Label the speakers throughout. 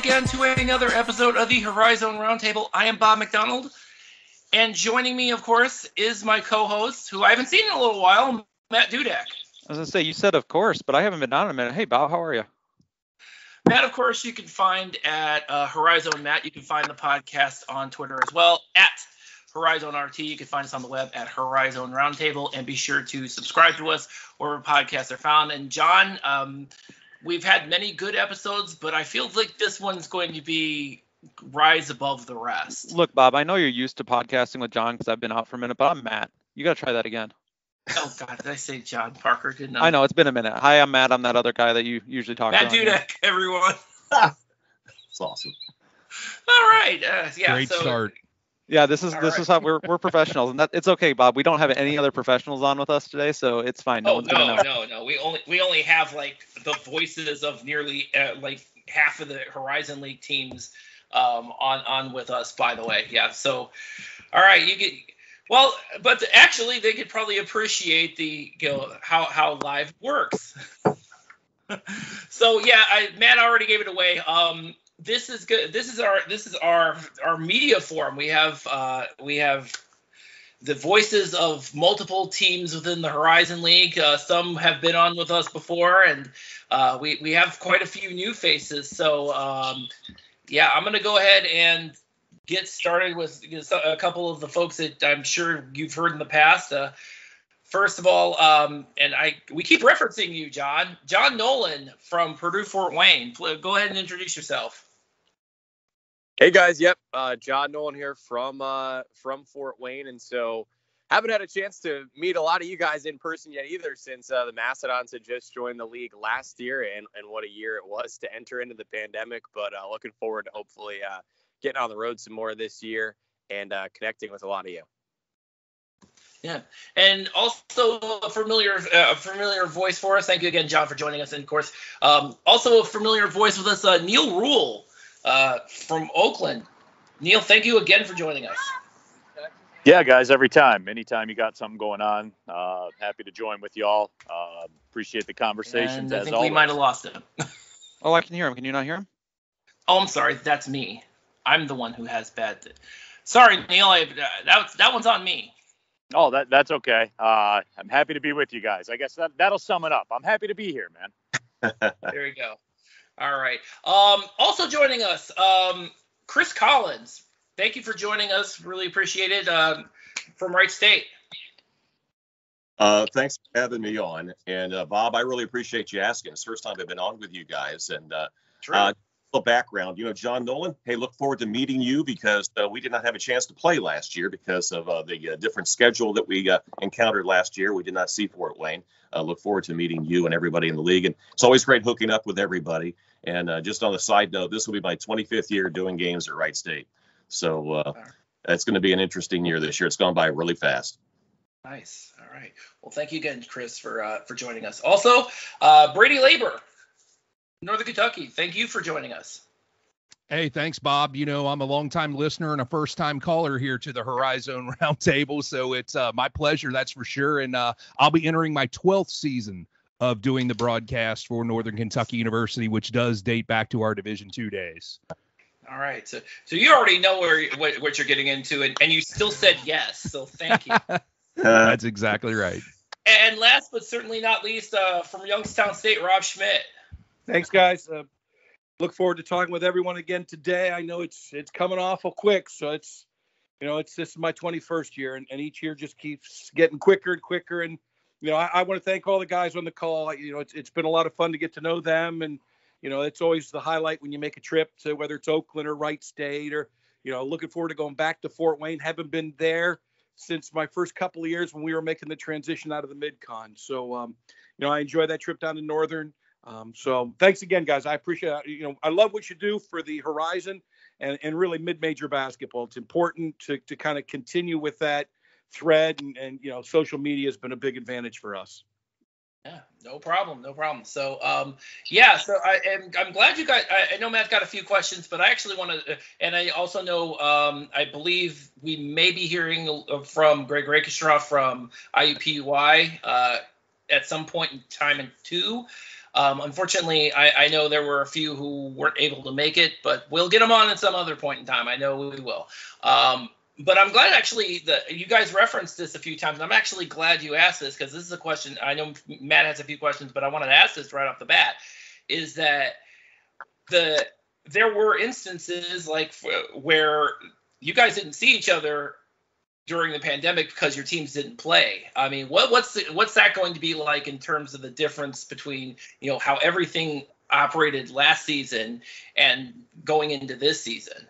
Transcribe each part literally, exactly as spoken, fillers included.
Speaker 1: again to another episode of the Horizon Roundtable. I am Bob McDonald, and joining me, of course, is my co-host, who I haven't seen in a little while, Matt Dudek.
Speaker 2: I was going to say, you said of course, but I haven't been on in a minute. Hey, Bob, how are you?
Speaker 1: Matt, of course, you can find at uh, Horizon Matt. You can find the podcast on Twitter as well, at Horizon R T. You can find us on the web at Horizon Roundtable, and be sure to subscribe to us wherever podcasts are found. And John, um, we've had many good episodes, but I feel like this one's going to be rise above the rest.
Speaker 2: Look, Bob, I know you're used to podcasting with John because I've been out for a minute, but I'm Matt. You got to try that again.
Speaker 1: Oh, God, did I say John Parker? Didn't I?
Speaker 2: I know, it's been a minute. Hi, I'm Matt. I'm that other guy that you usually talk
Speaker 1: Matt
Speaker 2: to.
Speaker 1: Matt Dudek, everyone.
Speaker 3: That's awesome.
Speaker 1: All right. Uh, yeah,
Speaker 4: Great
Speaker 1: so,
Speaker 4: start.
Speaker 2: Yeah, this is
Speaker 1: All
Speaker 2: this
Speaker 1: right.
Speaker 2: is how we're we're professionals, and that it's okay, Bob. We don't have any other professionals on with us today, so it's fine. No
Speaker 1: Oh,
Speaker 2: one's
Speaker 1: no,
Speaker 2: gonna know.
Speaker 1: no, no. We only we only have like the voices of nearly uh, like half of the Horizon League teams um, on on with us. By the way, yeah. So, all right, you get well, but actually, they could probably appreciate the you know how how live works. So yeah, I, Matt already gave it away. Um, this is good. This is our this is our our media forum. We have uh, we have. the voices of multiple teams within the Horizon League. Uh, some have been on with us before, and uh, we, we have quite a few new faces. So, um, yeah, I'm going to go ahead and get started with a couple of the folks that I'm sure you've heard in the past. Uh, first of all, um, and I we keep referencing you, John. John Nolan from Purdue Fort Wayne. Go ahead and introduce yourself.
Speaker 5: Hey guys, yep, uh, John Nolan here from uh, from Fort Wayne, and so haven't had a chance to meet a lot of you guys in person yet either, since uh, the Mastodons had just joined the league last year, and, and what a year it was to enter into the pandemic. But uh, looking forward to hopefully uh, getting on the road some more this year and uh, connecting with a lot of you.
Speaker 1: Yeah, and also a familiar, uh, familiar voice for us. Thank you again, John, for joining us, and of course, um, also a familiar voice with us, uh, Neil Rule. Uh, from Oakland. Neil, thank you again for joining us.
Speaker 3: Yeah, guys, every time. Anytime you got something going on, uh, happy to join with y'all. Uh, appreciate the conversations,
Speaker 1: And I
Speaker 3: as
Speaker 1: think
Speaker 3: always.
Speaker 1: we might have lost him.
Speaker 2: Oh, I can hear him. Can you not hear him?
Speaker 1: Oh, I'm sorry. That's me. I'm the one who has bad... Sorry, Neil. I, uh, that, that one's on me.
Speaker 3: Oh, that that's okay. Uh, I'm happy to be with you guys. I guess that, that'll sum it up. I'm happy to be here, man.
Speaker 1: There we go. All right. Um, also joining us, um, Chris Collins. Thank you for joining us. Really appreciate it. Um, from Wright State.
Speaker 6: Uh, thanks for having me on. And uh, Bob, I really appreciate you asking. It's the first time I've been on with you guys. And uh,
Speaker 1: True.
Speaker 6: uh, a background, you know, John Nolan. Hey, look forward to meeting you because uh, we did not have a chance to play last year because of uh, the uh, different schedule that we uh, encountered last year. We did not see Fort Wayne. Uh, look forward to meeting you and everybody in the league. And it's always great hooking up with everybody. And uh, just on a side note, this will be my twenty-fifth year doing games at Wright State. So uh, it's going to be an interesting year this year. It's gone by really fast.
Speaker 1: Nice. All right. Well, thank you again, Chris, for uh, for joining us. Also, uh, Brady Labor, Northern Kentucky. Thank you for joining us.
Speaker 4: Hey, thanks, Bob. You know, I'm a longtime listener and a first-time caller here to the Horizon Roundtable, so it's uh, my pleasure, that's for sure. And uh, I'll be entering my twelfth season of doing the broadcast for Northern Kentucky University, which does date back to our Division two days.
Speaker 1: All right. So so you already know where what, what you're getting into, and, and you still said yes. So thank you.
Speaker 4: That's exactly right.
Speaker 1: And last but certainly not least, uh, from Youngstown State, Rob Schmidt.
Speaker 7: Thanks, guys. Uh, look forward to talking with everyone again today. I know it's it's coming awful quick, so it's you know it's this is my twenty-first year, and, and each year just keeps getting quicker and quicker. And you know I, I want to thank all the guys on the call. You know it's it's been a lot of fun to get to know them, and you know it's always the highlight when you make a trip to whether it's Oakland or Wright State, or you know looking forward to going back to Fort Wayne. Haven't been there since my first couple of years when we were making the transition out of the mid-con. So um, you know I enjoy that trip down to Northern. Um, so thanks again, guys. I appreciate it. You know, I love what you do for the Horizon and, and really mid-major basketball. It's important to, to kind of continue with that thread, and, and, you know, social media has been a big advantage for us.
Speaker 1: Yeah, no problem. No problem. So, um, yeah, so I am, I'm glad you got, I, I know Matt got a few questions, but I actually want to, and I also know, um, I believe we may be hearing from Greg Rakeshaw from I U P U I, uh, at some point in time in two. Um, unfortunately, I, I know there were a few who weren't able to make it, but we'll get them on at some other point in time. I know we will. Um, but I'm glad actually that you guys referenced this a few times. I'm actually glad you asked this because this is a question. I know Matt has a few questions, but I wanted to ask this right off the bat. Is that the there were instances like where you guys didn't see each other during the pandemic because your teams didn't play. I mean, what, what's the, what's that going to be like in terms of the difference between, you know, how everything operated last season and going into this season?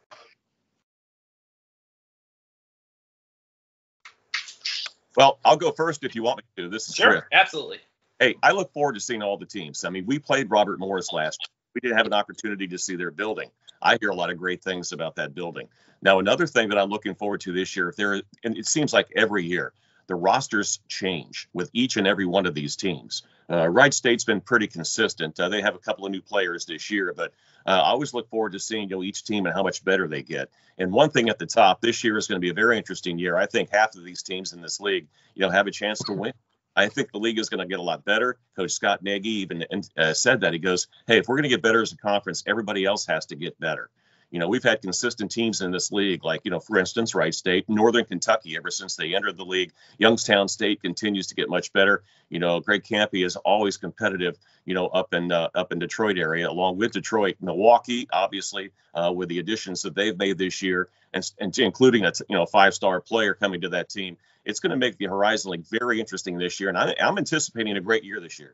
Speaker 6: Well, I'll go first if you want me to. This is
Speaker 1: sure,
Speaker 6: Chris.
Speaker 1: Absolutely.
Speaker 6: Hey, I look forward to seeing all the teams. I mean, we played Robert Morris last year. We didn't have an opportunity to see their building. I hear a lot of great things about that building. Now, another thing that I'm looking forward to this year, if there, and it seems like every year, the rosters change with each and every one of these teams. Uh, Wright State's been pretty consistent. Uh, they have a couple of new players this year, but uh, I always look forward to seeing, you know, each team and how much better they get. And one thing at the top, this year is going to be a very interesting year. I think half of these teams in this league, you know, have a chance to win. I think the league is going to get a lot better. Coach Scott Nagy even uh, said that. He goes, hey, if we're going to get better as a conference, everybody else has to get better. You know, we've had consistent teams in this league, like, you know, for instance, Wright State, Northern Kentucky, ever since they entered the league. Youngstown State continues to get much better. You know, Greg Campy is always competitive, you know, up in uh, up in Detroit area, along with Detroit. Milwaukee, obviously, uh, with the additions that they've made this year, and, and including a, you know, five-star player coming to that team. It's going to make the Horizon League very interesting this year, and I, I'm anticipating a great year this year.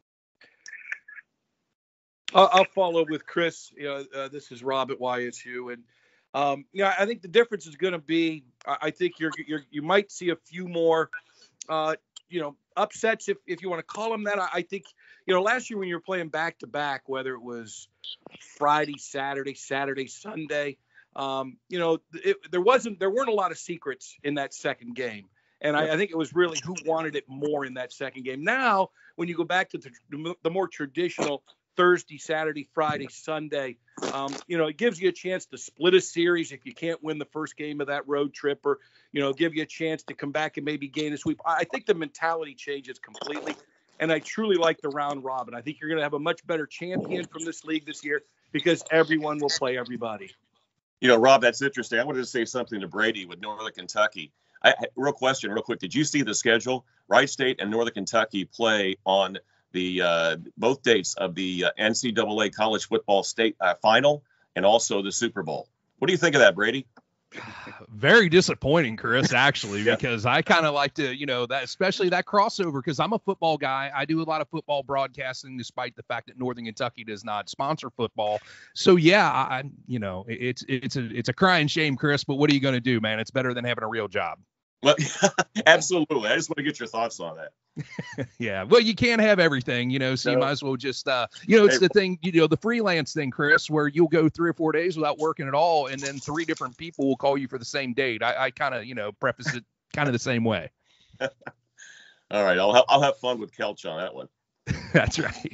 Speaker 7: I'll follow with Chris. You know, uh, this is Rob at Y S U, and um, you know, I think the difference is going to be. I think you're, you're you might see a few more, uh, you know, upsets if if you want to call them that. I, I think you know last year when you were playing back to back, whether it was Friday, Saturday, Saturday, Sunday, um, you know, it, there wasn't there weren't a lot of secrets in that second game. And I, I think it was really who wanted it more in that second game. Now, when you go back to the, the more traditional Thursday, Saturday, Friday, Sunday, um, you know, it gives you a chance to split a series if you can't win the first game of that road trip, or, you know, give you a chance to come back and maybe gain a sweep. I think the mentality changes completely. And I truly like the round robin. I think you're going to have a much better champion from this league this year because everyone will play everybody.
Speaker 6: You know, Rob, that's interesting. I wanted to say something to Brady with Northern Kentucky. I, real question, real quick. Did you see the schedule? Wright State and Northern Kentucky play on the uh, both dates of the uh, N C double A college football state uh, final and also the Super Bowl. What do you think of that, Brady?
Speaker 4: Very disappointing, Chris, actually,
Speaker 6: Yeah.
Speaker 4: because I kind of like to, you know, that especially that crossover, because I'm a football guy. I do a lot of football broadcasting, despite the fact that Northern Kentucky does not sponsor football. So yeah, I, you know, it's it's a it's a crying shame, Chris. But what are you going to do, man? It's better than having a real job.
Speaker 6: Well, absolutely. I just want to get your thoughts on that.
Speaker 4: Yeah, well, you can't have everything, you know, so
Speaker 6: No.
Speaker 4: you might as well just, uh, you know, it's
Speaker 6: Hey,
Speaker 4: the thing, you know, the freelance thing, Chris, where you'll go three or four days without working at all, and then three different people will call you for the same date. I, I kind of, you know, preface it kind of the same way.
Speaker 6: All right. I'll, ha- I'll have fun with Kelch on that one.
Speaker 4: That's right.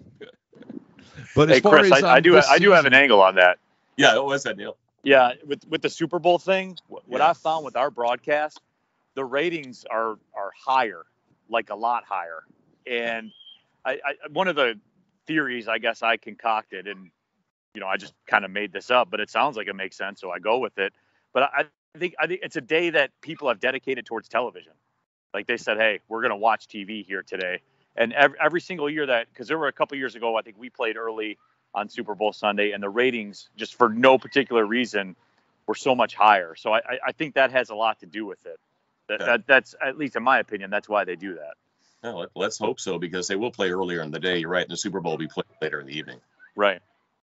Speaker 4: But as
Speaker 3: Hey,
Speaker 4: far
Speaker 3: Chris,
Speaker 4: as,
Speaker 3: I,
Speaker 4: um,
Speaker 3: I do
Speaker 4: this
Speaker 3: I do have an
Speaker 4: season-
Speaker 3: angle on that.
Speaker 6: Yeah. What was that, Neil?
Speaker 3: Yeah, with with the Super Bowl thing, wh- what
Speaker 6: Yeah.
Speaker 3: I found with our broadcast, the ratings are are higher, like a lot higher. And I, I one of the theories I guess I concocted, and you know I just kind of made this up, but it sounds like it makes sense, so I go with it. But I, I think I think it's a day that people have dedicated towards television. Like they said, hey, we're gonna watch T V here today. And every, every single year that, because there were a couple years ago, I think we played early on Super Bowl Sunday, and the ratings, just for no particular reason, were so much higher. So I, I think that has a lot to do with it. That,
Speaker 6: Yeah.
Speaker 3: that that's, at least in my opinion, that's why they do that.
Speaker 6: No, let, let's hope so, because they will play earlier in the day. You're right. And the Super Bowl will be played later in the evening.
Speaker 3: Right.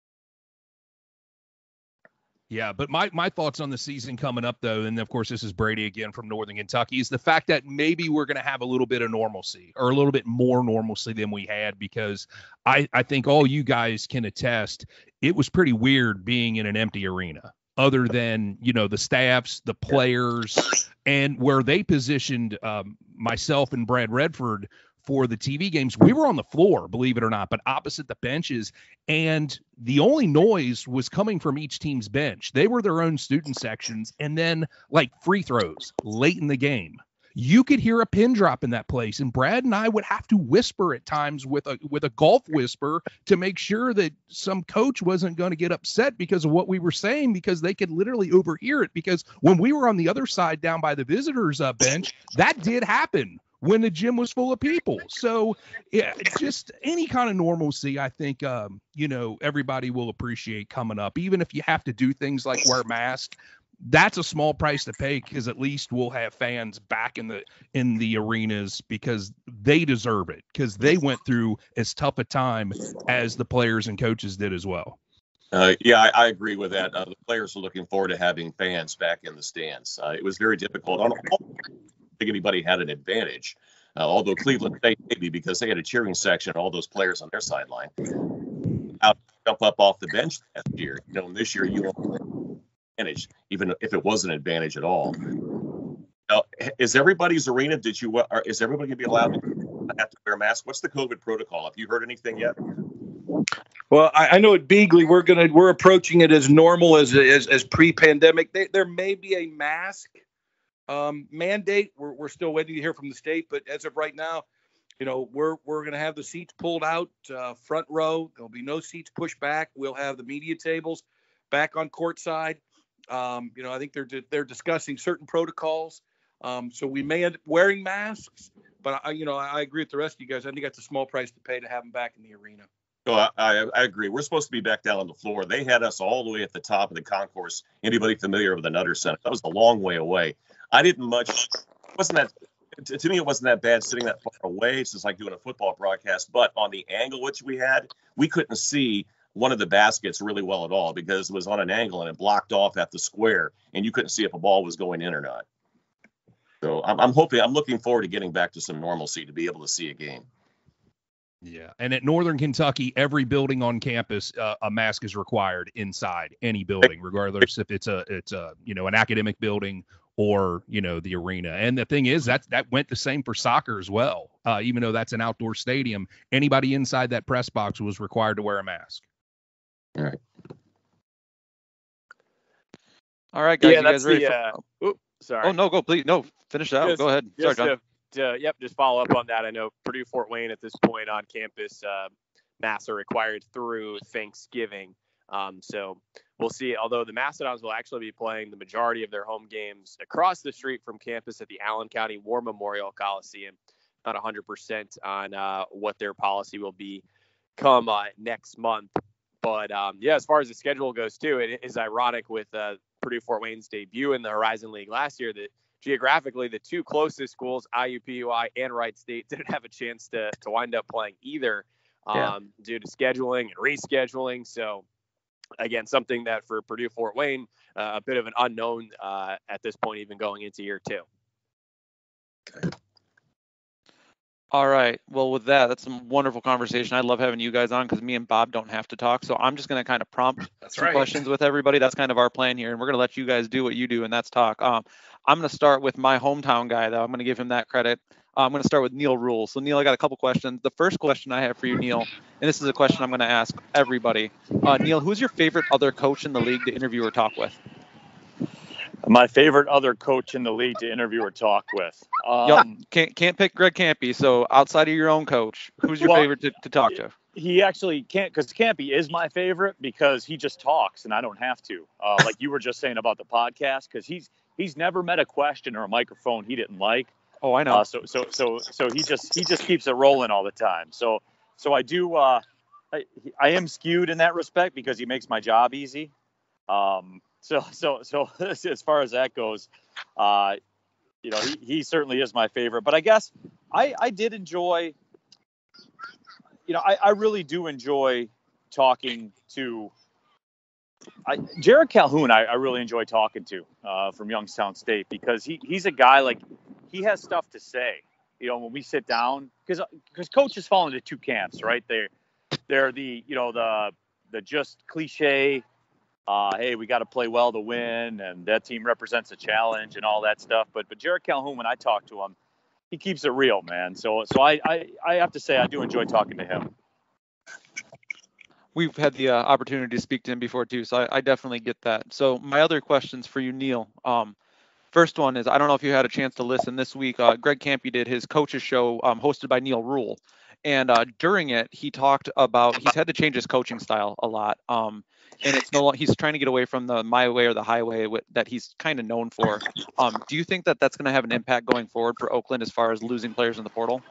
Speaker 4: Yeah, but my, my thoughts on the season coming up, though, and of course this is Brady again from Northern Kentucky, is the fact that maybe we're going to have a little bit of normalcy, or a little bit more normalcy than we had, because I, I think all you guys can attest, it was pretty weird being in an empty arena, other than, you know, the staffs, the players, and where they positioned um, myself and Brad Redford for the T V games. We were on the floor, believe it or not, but opposite the benches. And the only noise was coming from each team's bench. They were their own student sections. And then like free throws late in the game, you could hear a pin drop in that place. And Brad and I would have to whisper at times with a with a golf whisper to make sure that some coach wasn't going to get upset because of what we were saying, because they could literally overhear it. Because when we were on the other side down by the visitors uh, bench, that did happen when the gym was full of people. So yeah, just any kind of normalcy, I think, um, you know, everybody will appreciate coming up, even if you have to do things like wear masks. That's a small price to pay, because at least we'll have fans back in the in the arenas, because they deserve it, because they went through as tough a time as the players and coaches did as well.
Speaker 6: Uh, yeah, I, I agree with that. Uh, the players are looking forward to having fans back in the stands. Uh, it was very difficult. I don't think anybody had an advantage, uh, although Cleveland State maybe, because they had a cheering section, all those players on their sideline. Out jump up off the bench last year. You know, this year you don't advantage, even if it was an advantage at all. Now, is everybody's arena? Did you? Are, is everybody gonna be allowed to have to wear masks? What's the COVID protocol? Have you heard anything yet?
Speaker 7: Well, I, I know at Beagley we're gonna we're approaching it as normal as as, as pre-pandemic. They, there may be a mask um, mandate. We're we're still waiting to hear from the state, but as of right now, you know, we're we're gonna have the seats pulled out uh, front row. There'll be no seats pushed back. We'll have the media tables back on court side. Um, you know, I think they're they're discussing certain protocols. Um, so we may end up wearing masks, but I, you know, I agree with the rest of you guys. I think that's a small price to pay to have them back in the arena.
Speaker 6: Oh, I, I, I agree. We're supposed to be back down on the floor. They had us all the way at the top of the concourse. Anybody familiar with the Nutter Center? That was a long way away. I didn't much. Wasn't that to, to me? It wasn't that bad sitting that far away. It's just like doing a football broadcast. But on the angle which we had, we couldn't see one of the baskets really well at all, because it was on an angle and it blocked off at the square, and you couldn't see if a ball was going in or not. So I'm, I'm hoping, I'm looking forward to getting back to some normalcy to be able to see a game.
Speaker 4: Yeah, and at Northern Kentucky, every building on campus, uh, a mask is required inside any building, regardless if it's a it's a you know an academic building or you know the arena. And the thing is, that that went the same for soccer as well. Uh, even though that's an outdoor stadium, anybody inside that press box was required to wear a mask.
Speaker 6: All right.
Speaker 2: All right, guys.
Speaker 3: Yeah,
Speaker 2: you
Speaker 3: that's
Speaker 2: guys ready
Speaker 3: the.
Speaker 2: for-
Speaker 3: Uh, oops, sorry.
Speaker 2: Oh no, go please. No, finish it out.
Speaker 3: Just-
Speaker 2: Go ahead. Sorry,
Speaker 3: Just
Speaker 2: John.
Speaker 3: to, to, yep, just follow up on that. I know Purdue Fort Wayne at this point on campus, uh, masks are required through Thanksgiving. Um, so we'll see. Although the Mastodons will actually be playing the majority of their home games across the street from campus at the Allen County War Memorial Coliseum. Not one hundred percent on uh, what their policy will be come uh, next month. But um, yeah, as far as the schedule goes too, it is ironic with uh, Purdue Fort Wayne's debut in the Horizon League last year that geographically the two closest schools, I U P U I and Wright State, didn't have a chance to to wind up playing either um, yeah. due to scheduling and rescheduling. So again, something that for Purdue Fort Wayne, uh, a bit of an unknown uh, at this point, even going into year two.
Speaker 2: All right. Well, with that, that's some wonderful conversation. I love having you guys on because me and Bob don't have to talk. So I'm just going to kind of prompt
Speaker 1: That's
Speaker 2: some
Speaker 1: right.
Speaker 2: questions with everybody. That's kind of our plan here. And we're going to let you guys do what you do, and that's talk. Um, I'm going to start with my hometown guy, though. I'm going to give him that credit. Uh, I'm going to start with Neil Rule. So, Neil, I got a couple questions. The first question I have for you, Neil, and this is a question I'm going to ask everybody. Uh, Neil, who's your favorite other coach in the league to interview or talk with?
Speaker 3: My favorite other coach in the league to interview or talk with. Um,
Speaker 2: yep. Can't can't pick Greg Campy. So outside of your own coach, who's your
Speaker 3: well,
Speaker 2: favorite to, to talk to?
Speaker 3: He actually can't, because Campy is my favorite because he just talks and I don't have to. Uh, like you were just saying about the podcast, because he's he's never met a question or a microphone he didn't like.
Speaker 2: Oh, I know.
Speaker 3: Uh, so so so so he just he just keeps it rolling all the time. So so I do. Uh, I I am skewed in that respect because he makes my job easy. Um. So, so, so as far as that goes, uh, you know, he, he certainly is my favorite. But I guess I, I did enjoy, you know, I, I really do enjoy talking to I, Jared Calhoun. I, I really enjoy talking to uh, from Youngstown State because he, he's a guy like he has stuff to say. You know, when we sit down, because because coaches fall into two camps, right? They're they're the you know the the just cliche. Uh, hey, we got to play well to win, and that team represents a challenge and all that stuff. But but Jared Calhoun, when I talk to him, he keeps it real, man. So so I I, I have to say I do enjoy talking to him.
Speaker 2: We've had the uh, opportunity to speak to him before too, so I, I definitely get that. So my other questions for you, Neil. Um, First one is, I don't know if you had a chance to listen this week. Uh, Greg Campy did his coaches show um, hosted by Neil Rule. And uh, during it, he talked about he's had to change his coaching style a lot. Um, and it's no, he's trying to get away from the my way or the highway w- that he's kind of known for. Um, do you think that that's going to have an impact going forward for Oakland as far as losing players in the portal?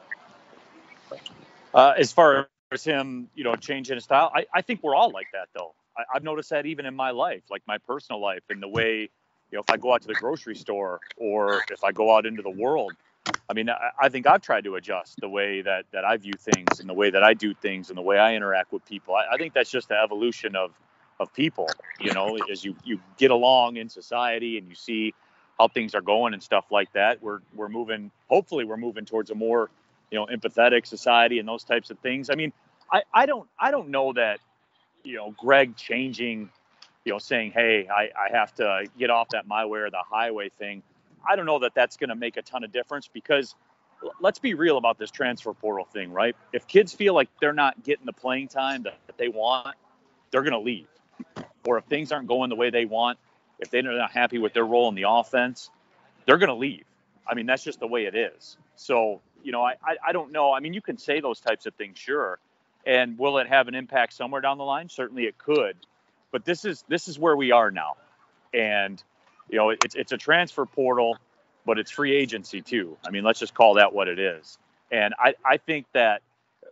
Speaker 3: Uh, as far as him, you know, changing his style, I, I think we're all like that, though. I, I've noticed that even in my life, like my personal life, and the way, you know, if I go out to the grocery store or if I go out into the world, I mean, I, I think I've tried to adjust the way that, that I view things and the way that I do things and the way I interact with people. I, I think that's just the evolution of, of people, you know, as you, you get along in society and you see how things are going and stuff like that. We're, we're moving, hopefully we're moving towards a more, you know, empathetic society and those types of things. I mean, I, I don't, I don't know that, you know, Greg changing, you know, saying, hey, I, I have to get off that my way or the highway thing. I don't know that that's going to make a ton of difference, because let's be real about this transfer portal thing, right? If kids feel like they're not getting the playing time that, that they want, they're going to leave. Or if things aren't going the way they want, if they're not happy with their role in the offense, they're going to leave. I mean, that's just the way it is. So, you know, I, I, I don't know. I mean, you can say those types of things, sure. And will it have an impact somewhere down the line? Certainly it could. But this is this is where we are now. And, you know, it's it's a transfer portal, but it's free agency too. I mean, let's just call that what it is. And I, I think that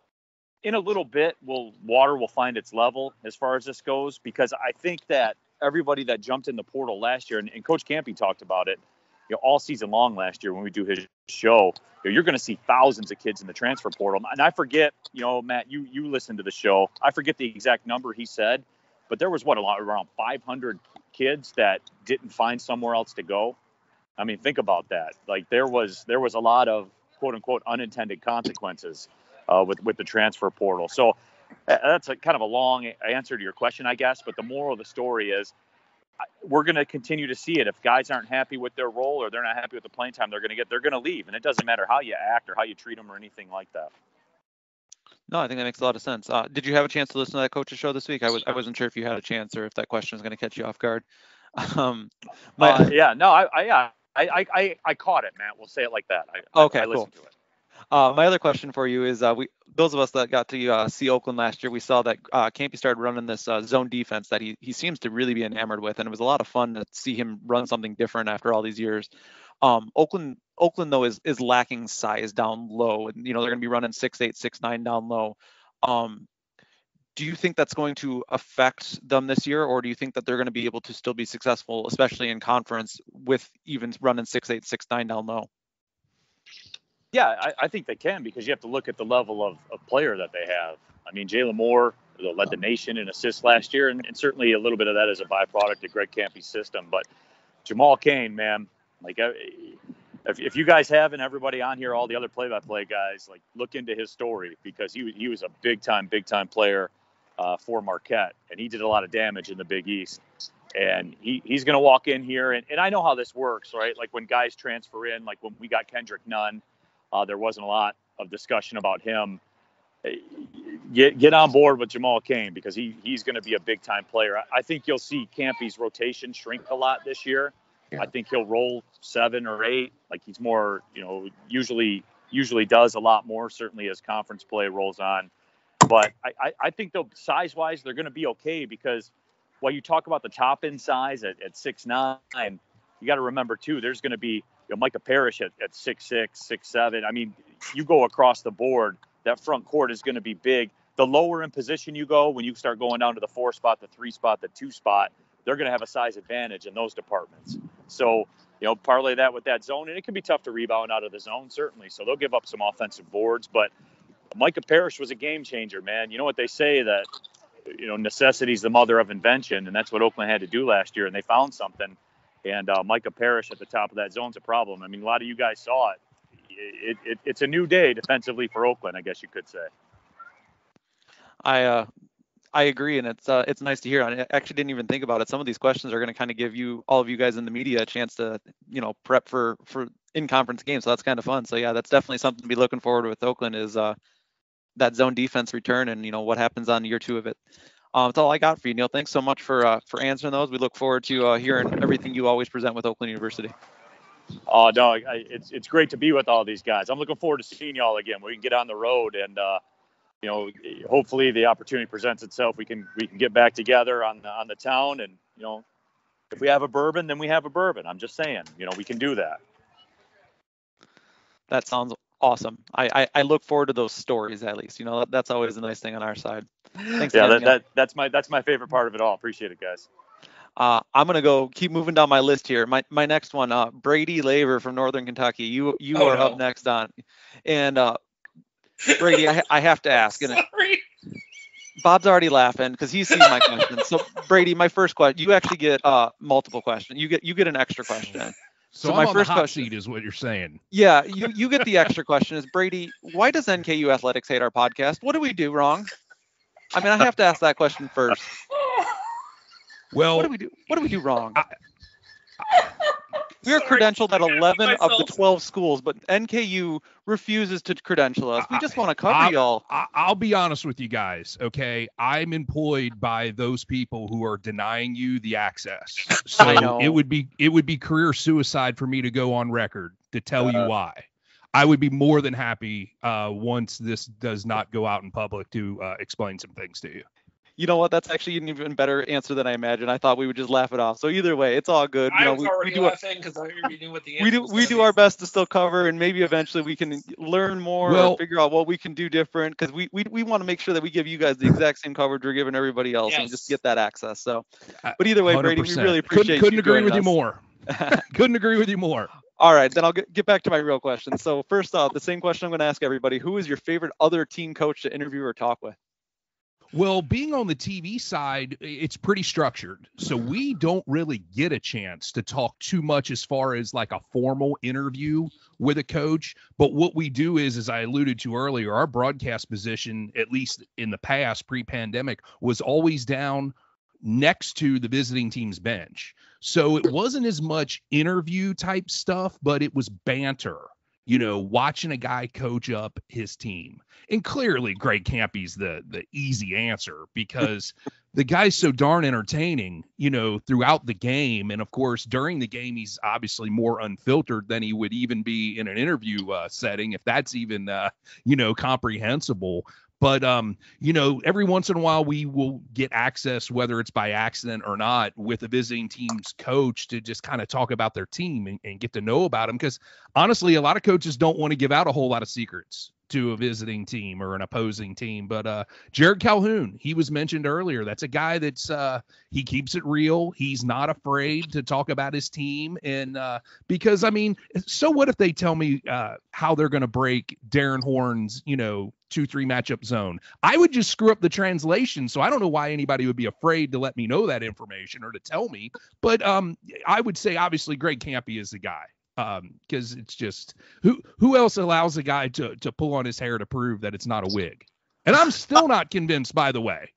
Speaker 3: in a little bit, will water will find its level as far as this goes, because I think that everybody that jumped in the portal last year, and, and Coach Campy talked about it, you know, all season long last year when we do his show, you know, you're going to see thousands of kids in the transfer portal. And I forget, you know, Matt, you you listened to the show. I forget the exact number he said, but there was what, a lot, around five hundred kids that didn't find somewhere else to go. I mean, think about that. Like there was there was a lot of quote unquote unintended consequences uh, with with the transfer portal. So uh, that's a kind of a long answer to your question, I guess. But the moral of the story is, we're going to continue to see it. If guys aren't happy with their role or they're not happy with the playing time they're going to get, they're going to leave. And it doesn't matter how you act or how you treat them or anything like that.
Speaker 2: No, I think that makes a lot of sense. Uh, did you have a chance to listen to that coach's show this week? I was I wasn't sure if you had a chance or if that question was going to catch you off guard. Um,
Speaker 3: my, uh, yeah, no, I, I yeah, I, I, I caught it, Matt. We'll say it like that. I,
Speaker 2: okay,
Speaker 3: I, I
Speaker 2: cool.
Speaker 3: listened to it.
Speaker 2: Uh, my other question for you is, uh, we those of us that got to uh, see Oakland last year, we saw that uh, Campy started running this uh, zone defense that he he seems to really be enamored with, and it was a lot of fun to see him run something different after all these years. Um, Oakland Oakland though is is lacking size down low, and you know they're going to be running six eight six nine down low. Um, do you think that's going to affect them this year, or do you think that they're going to be able to still be successful, especially in conference, with even running six eight six nine down low?
Speaker 3: Yeah, I, I think they can, because you have to look at the level of, of player that they have. I mean, Jalen Moore led the nation in assists last year, and, and certainly a little bit of that is a byproduct of Greg Campy's system. But Jamal Cain, man, like if, if you guys haven't, everybody on here, all the other play-by-play guys, like look into his story, because he he was a big-time, big-time player uh, for Marquette, and he did a lot of damage in the Big East. And he, he's going to walk in here, and, and I know how this works, right? Like when guys transfer in, like when we got Kendrick Nunn, Uh, there wasn't a lot of discussion about him. Get get on board with Jamal Cain, because he he's going to be a big time player. I, I think you'll see Campy's rotation shrink a lot this year. Yeah. I think he'll roll seven or eight. Like he's more, you know, usually usually does a lot more, certainly as conference play rolls on. But I, I, I think though size wise they're going to be okay, because while you talk about the top end size at, at six nine, you got to remember too, there's going to be, you know, Micah Parrish at, at six six, six seven. I mean, you go across the board, that front court is going to be big. The lower in position you go, when you start going down to the four spot, the three spot, the two spot, they're going to have a size advantage in those departments. So, you know, parlay that with that zone, and it can be tough to rebound out of the zone, certainly. So they'll give up some offensive boards. But Micah Parrish was a game changer, man. You know what they say, that, you know, necessity is the mother of invention, and that's what Oakland had to do last year, and they found something. And uh, Micah Parrish at the top of that zone's a problem. I mean, a lot of you guys saw it. It, it. It's a new day defensively for Oakland, I guess you could say.
Speaker 2: I uh, I agree, and it's uh, it's nice to hear. I actually didn't even think about it. Some of these questions are going to kind of give you, all of you guys in the media, a chance to, you know, prep for for in-conference games. So that's kind of fun. So yeah, that's definitely something to be looking forward to with Oakland, is uh, that zone defense return, and you know what happens on year two of it. Um, that's all I got for you, Neil. Thanks so much for uh, for answering those. We look forward to uh, hearing everything you always present with Oakland University.
Speaker 3: Oh no, I, it's it's great to be with all these guys. I'm looking forward to seeing y'all again. We can get on the road, and uh, you know, hopefully the opportunity presents itself. We can we can get back together on the on the town, and you know, if we have a bourbon, then we have a bourbon. I'm just saying, you know, we can do that.
Speaker 2: That sounds awesome. I, I, I look forward to those stories at least. You know, that, that's always a nice thing on our side. Thanks.
Speaker 3: Yeah,
Speaker 2: again,
Speaker 3: that,
Speaker 2: Neil.
Speaker 3: that that's my that's my favorite part of it all. Appreciate it, guys.
Speaker 2: Uh, I'm gonna go keep moving down my list here. My my next one, uh, Brady Laver from Northern Kentucky. You you
Speaker 1: Oh,
Speaker 2: are
Speaker 1: no.
Speaker 2: up next on, and uh, Brady, I, I have to ask. And
Speaker 1: Sorry.
Speaker 2: Bob's already laughing because he's seen my question. So Brady, my first question, you actually get uh multiple questions. You get you get an extra question.
Speaker 4: So,
Speaker 2: So
Speaker 4: I'm
Speaker 2: my
Speaker 4: on
Speaker 2: first
Speaker 4: the hot
Speaker 2: question-
Speaker 4: seat is what you're saying.
Speaker 2: Yeah, you you get the extra question. Is Brady, why does N K U Athletics hate our podcast? What do we do wrong? I mean, I have to ask that question first.
Speaker 4: Well,
Speaker 2: What do we do? What do we do wrong?
Speaker 4: I-
Speaker 2: We are
Speaker 1: Sorry.
Speaker 2: credentialed at eleven of the
Speaker 1: Myself.
Speaker 2: twelve schools, but N K U refuses to credential us. We just want to cover
Speaker 4: I-
Speaker 2: y'all.
Speaker 4: I, I'll be honest with you guys, okay? I'm employed by those people who are denying you the access. So
Speaker 2: I know.
Speaker 4: it would be it would be career suicide for me to go on record to tell you
Speaker 6: Uh,
Speaker 4: why. I would be more than happy uh, once this does not go out in public to uh, explain some things to you.
Speaker 2: You know what? That's actually an even better answer than I imagined. I thought we would just laugh it off. So either way, it's all good. You
Speaker 1: I
Speaker 2: know,
Speaker 1: was
Speaker 2: we, we
Speaker 1: already
Speaker 2: do our,
Speaker 1: laughing because I already knew what the answer
Speaker 2: we do
Speaker 1: was
Speaker 2: we
Speaker 1: gonna
Speaker 2: do
Speaker 1: be.
Speaker 2: our best to still cover, and maybe eventually we can learn more
Speaker 4: Well-
Speaker 2: or figure out what we can do different, because we we, we want to make sure that we give you guys the exact same coverage we're giving everybody else and just
Speaker 1: Yes.
Speaker 2: get that access. So,
Speaker 4: Uh,
Speaker 2: but either way, Brady, we
Speaker 4: one hundred percent.
Speaker 2: really appreciate
Speaker 4: Couldn't, couldn't
Speaker 2: you
Speaker 4: agree
Speaker 2: joining
Speaker 4: with you
Speaker 2: us.
Speaker 4: more. Couldn't agree with you more.
Speaker 2: All right, then I'll get, get back to my real question. So first off, the same question I'm going to ask everybody: who is your favorite other team coach to interview or talk with?
Speaker 4: Well, being on the T V side, it's pretty structured. So we don't really get a chance to talk too much as far as like a formal interview with a coach. But what we do is, as I alluded to earlier, our broadcast position, at least in the past, pre-pandemic, was always down next to the visiting team's bench. So it wasn't as much interview type stuff, but it was banter. You know, watching a guy coach up his team. And clearly Greg Campy's the the easy answer because the guy's so darn entertaining, you know, throughout the game. And of course, during the game, he's obviously more unfiltered than he would even be in an interview uh, setting, if that's even, uh, you know, comprehensible. But, um, you know, every once in a while we will get access, whether it's by accident or not, with a visiting team's coach to just kind of talk about their team and, and get to know about them. Because honestly, a lot of coaches don't want to give out a whole lot of secrets to a visiting team or an opposing team. But uh, Jared Calhoun, he was mentioned earlier. That's a guy that's uh, he keeps it real. He's not afraid to talk about his team. And uh, because, I mean, so what if they tell me uh, how they're going to break Darren Horn's, you know, two three matchup zone? I would just screw up the translation. So I don't know why anybody would be afraid to let me know that information or to tell me. But um, I would say, obviously, Greg Campy is the guy. Um, because it's just who who else allows a guy to to pull on his hair to prove that it's not a wig? And I'm still not convinced, by the way.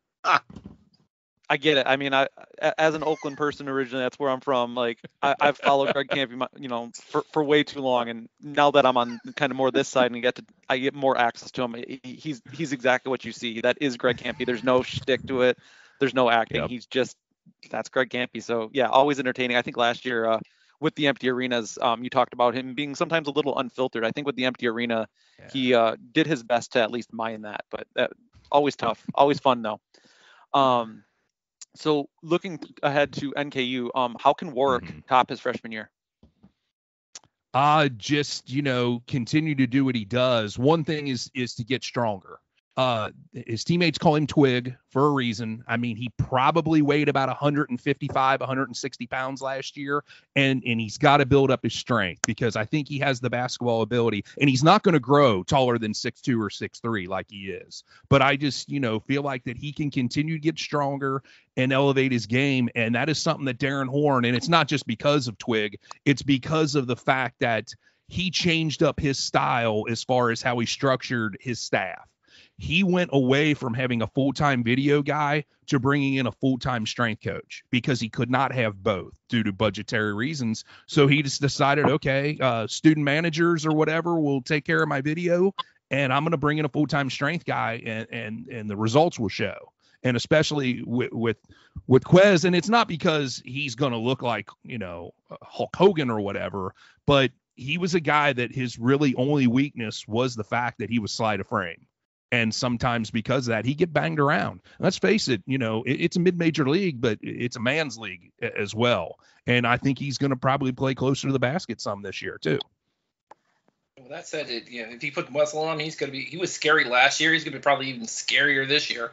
Speaker 2: I get it. I mean, I a- as an Oakland person originally, that's where I'm from. Like, I, I've followed Greg Campy, my- you know, for, for way too long, and now that I'm on kind of more this side and get to, I get more access to him. he- He's he's exactly what you see. That is Greg Campy. There's no shtick to it. There's no acting.
Speaker 4: Yep.
Speaker 2: He's just that's Greg Campy. So yeah, always entertaining. I think last year uh, with the empty arenas, um, you talked about him being sometimes a little unfiltered. I think with the empty arena,
Speaker 4: Yeah.
Speaker 2: he uh, did his best to at least mine that, but that, always tough, always fun though. Um, so looking ahead to N K U, um, how can Warwick
Speaker 4: Mhm.
Speaker 2: top his freshman year?
Speaker 4: Uh, just, you know, continue to do what he does. One thing is is to get stronger. Uh, his teammates call him Twig for a reason. I mean, he probably weighed about one fifty-five, one sixty pounds last year, and and he's got to build up his strength because I think he has the basketball ability, and he's not going to grow taller than six two or six three like he is. But I just, you know, feel like that he can continue to get stronger and elevate his game, and that is something that Darren Horn, and it's not just because of Twig, it's because of the fact that he changed up his style as far as how he structured his staff. He went away from having a full-time video guy to bringing in a full-time strength coach because he could not have both due to budgetary reasons. So he just decided, okay, uh, student managers or whatever will take care of my video, and I'm going to bring in a full-time strength guy, and and and the results will show. and especially with with, with Quez. And it's not because he's going to look like, you know, Hulk Hogan or whatever, but he was a guy that his really only weakness was the fact that he was sleight of frame. And sometimes because of that, he get banged around. Let's face it, you know, it, it's a mid-major league, but it's a man's league as well. And I think he's going to probably play closer to the basket some this year too.
Speaker 1: Well, that said, it, you know, if he put muscle on him, he's going to be. He was scary last year. He's going to be probably even scarier this year.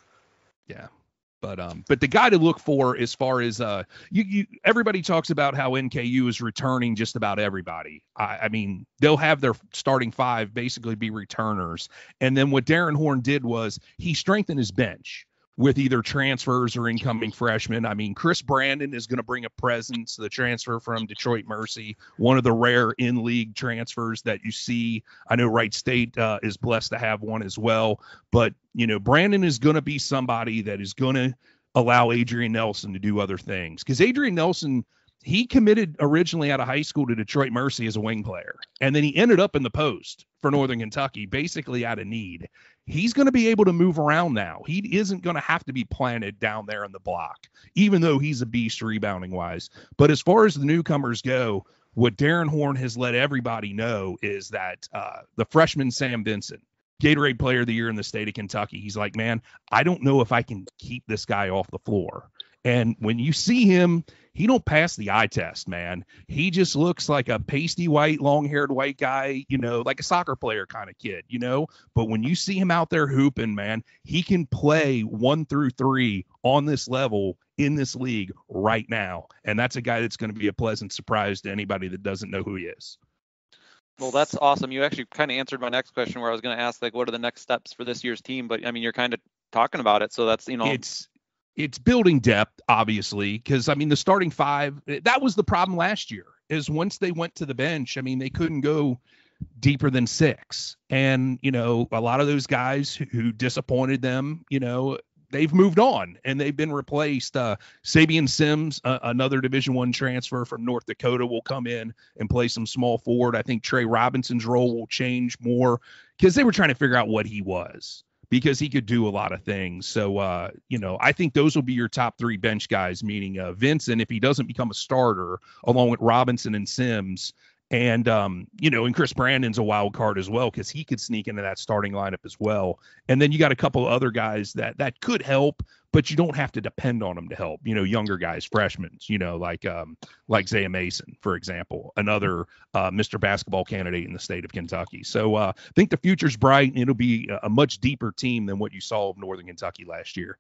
Speaker 4: Yeah. But um, but the guy to look for as far as uh, you, you everybody talks about how N K U is returning just about everybody. I, I mean, they'll have their starting five basically be returners. And then what Darren Horn did was he strengthened his bench with either transfers or incoming freshmen. I mean, Chris Brandon is going to bring a presence, the transfer from Detroit Mercy, one of the rare in-league transfers that you see. I know Wright State uh, is blessed to have one as well. But, you know, Brandon is going to be somebody that is going to allow Adrian Nelson to do other things. Because Adrian Nelson, he committed originally out of high school to Detroit Mercy as a wing player. And then he ended up in the post for Northern Kentucky, basically out of need. He's going to be able to move around now. He isn't going to have to be planted down there in the block, even though he's a beast rebounding wise. But as far as the newcomers go, what Darren Horn has let everybody know is that uh, the freshman Sam Vincent, Gatorade Player of the Year in the state of Kentucky, he's like, man, I don't know if I can keep this guy off the floor. And when you see him, he don't pass the eye test, man. He just looks like a pasty white, long-haired white guy, you know, like a soccer player kind of kid, you know. But when you see him out there hooping, man, he can play one through three on this level in this league right now. And that's a guy that's going to be a pleasant surprise to anybody that doesn't know who he is.
Speaker 2: Well, that's awesome. You actually kind of answered my next question where I was going to ask, like, what are the next steps for this year's team? But, I mean, you're kind of talking about it. So that's, you know.
Speaker 4: It's it's building depth, obviously, because, I mean, the starting five, that was the problem last year, is once they went to the bench, I mean, they couldn't go deeper than six. And, you know, a lot of those guys who disappointed them, you know, they've moved on and they've been replaced. Uh, Sabian Sims, uh, another Division One transfer from North Dakota, will come in and play some small forward. I think Trey Robinson's role will change more because they were trying to figure out what he was, because he could do a lot of things. So, uh, you know, I think those will be your top three bench guys, meaning uh, Vincent, if he doesn't become a starter, along with Robinson and Sims. And, um, you know, and Chris Brandon's a wild card as well, because he could sneak into that starting lineup as well. And then you got a couple of other guys that that could help, but you don't have to depend on them to help. You know, younger guys, freshmen, you know, like um, like Zaya Mason, for example, another uh, Mister Basketball candidate in the state of Kentucky. So uh, I think the future's bright, and it'll be a much deeper team than what you saw of Northern Kentucky last year.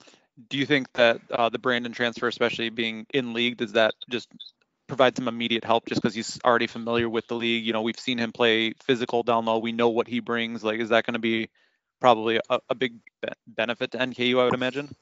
Speaker 2: Do you think that uh, the Brandon transfer, especially being in league, does that just provide some immediate help just because he's already familiar with the league? You know, we've seen him play physical down low. We know what he brings. Like, is that going to be probably a, a big be- benefit to N K U, I would imagine?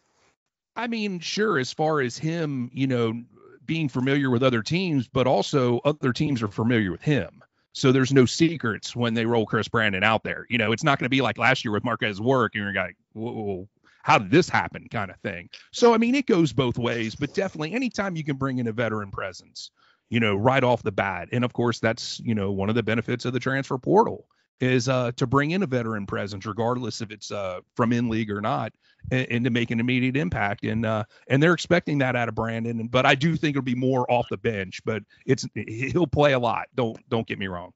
Speaker 4: I mean, sure, as far as him, you know, being familiar with other teams, but also other teams are familiar with him. So there's no secrets when they roll Chris Brandon out there. You know, it's not going to be like last year with Marquez Work, and you're like, whoa, how did this happen kind of thing. So, I mean, it goes both ways, but definitely anytime you can bring in a veteran presence, you know, right off the bat. And of course, that's, you know, one of the benefits of the transfer portal is uh, to bring in a veteran presence, regardless if it's uh, from in league or not, and, and to make an immediate impact. And uh, and they're expecting that out of Brandon. And, but I do think it'll be more off the bench, but it's he'll play a lot. Don't don't get me wrong.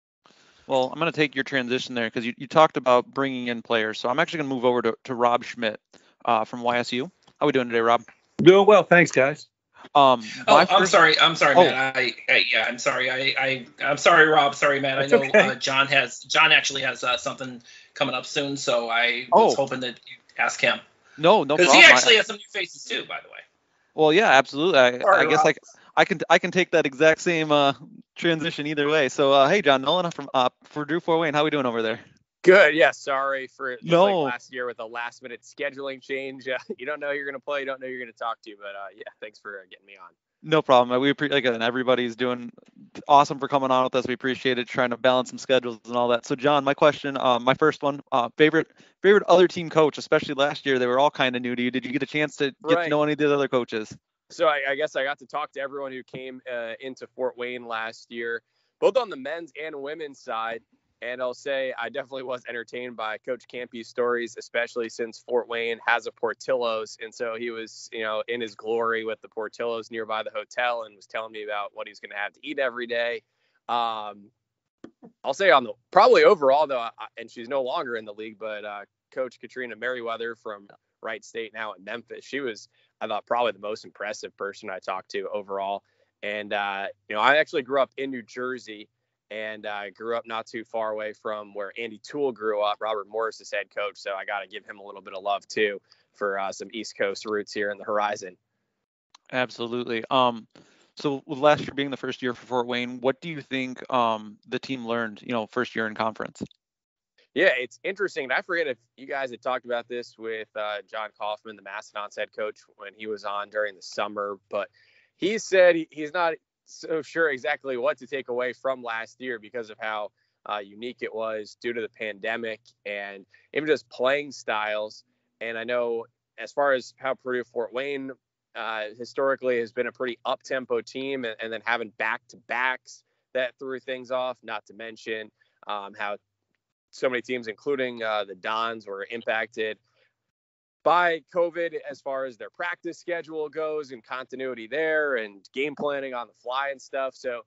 Speaker 2: Well, I'm going to take your transition there because you, you talked about bringing in players. So I'm actually going to move over to, to Rob Schmidt uh, from Y S U. How are we doing today, Rob?
Speaker 7: Doing well, thanks, guys.
Speaker 2: Um,
Speaker 1: oh, I'm
Speaker 2: first...
Speaker 1: sorry. I'm sorry,
Speaker 2: oh.
Speaker 1: man. I, I yeah, I'm sorry. I, I I'm sorry, Rob. Sorry, man.
Speaker 7: That's
Speaker 1: I know
Speaker 7: okay.
Speaker 1: uh, John has John actually has uh, something coming up soon, so I
Speaker 2: oh.
Speaker 1: was hoping that you ask him.
Speaker 2: No, no problem.
Speaker 1: Because he actually I... has some new faces too, by the way.
Speaker 2: Well, yeah, absolutely. I,
Speaker 7: Sorry,
Speaker 2: I guess
Speaker 7: Rob.
Speaker 2: like I can I can take that exact same uh, transition either way. So uh, hey, John Nolan from uh, for Drew Fort Wayne. How we doing over there?
Speaker 5: Good. Yeah. Sorry for just
Speaker 2: no.
Speaker 5: like last year with a last minute scheduling change. Uh, you don't know who you're going to play. You don't know who you're going to talk to. But uh, yeah, thanks for uh, getting me on.
Speaker 2: No problem. We appreciate, again, everybody's doing awesome for coming on with us. We appreciate it, trying to balance some schedules and all that. So, John, my question, uh, my first one, uh, favorite favorite other team coach, especially last year, they were all kind of new to you. Did you get a chance to get
Speaker 5: Right.
Speaker 2: to know any of the other coaches?
Speaker 5: So I, I guess I got to talk to everyone who came uh, into Fort Wayne last year, both on the men's and women's side. And I'll say I definitely was entertained by Coach Campy's stories, especially since Fort Wayne has a Portillo's. And so he was, you know, in his glory with the Portillo's nearby the hotel and was telling me about what he's going to have to eat every day. Um, I'll say on the probably overall, though, I, and she's no longer in the league, but uh, Coach Katrina Merriweather from Wright State, now in Memphis, she was, I thought, probably the most impressive person I talked to overall. And, uh, you know, I actually grew up in New Jersey. And I uh, grew up not too far away from where Andy Toole grew up, Robert Morris's head coach. So I got to give him a little bit of love, too, for uh, some East Coast roots here in the Horizon.
Speaker 2: Absolutely. Um, so with last year being the first year for Fort Wayne, what do you think um, the team learned, you know, first year in conference?
Speaker 5: Yeah, it's interesting. And I forget if you guys had talked about this with uh, John Kaufman, the Mastodons head coach, when he was on during the summer. But he said he, he's not so sure exactly what to take away from last year because of how uh, unique it was due to the pandemic and even just playing styles. And I know as far as how Purdue Fort Wayne uh, historically has been a pretty up-tempo team, and, and then having back-to-backs that threw things off, not to mention um, how so many teams, including uh, the Dons, were impacted by COVID as far as their practice schedule goes and continuity there and game planning on the fly and stuff. So,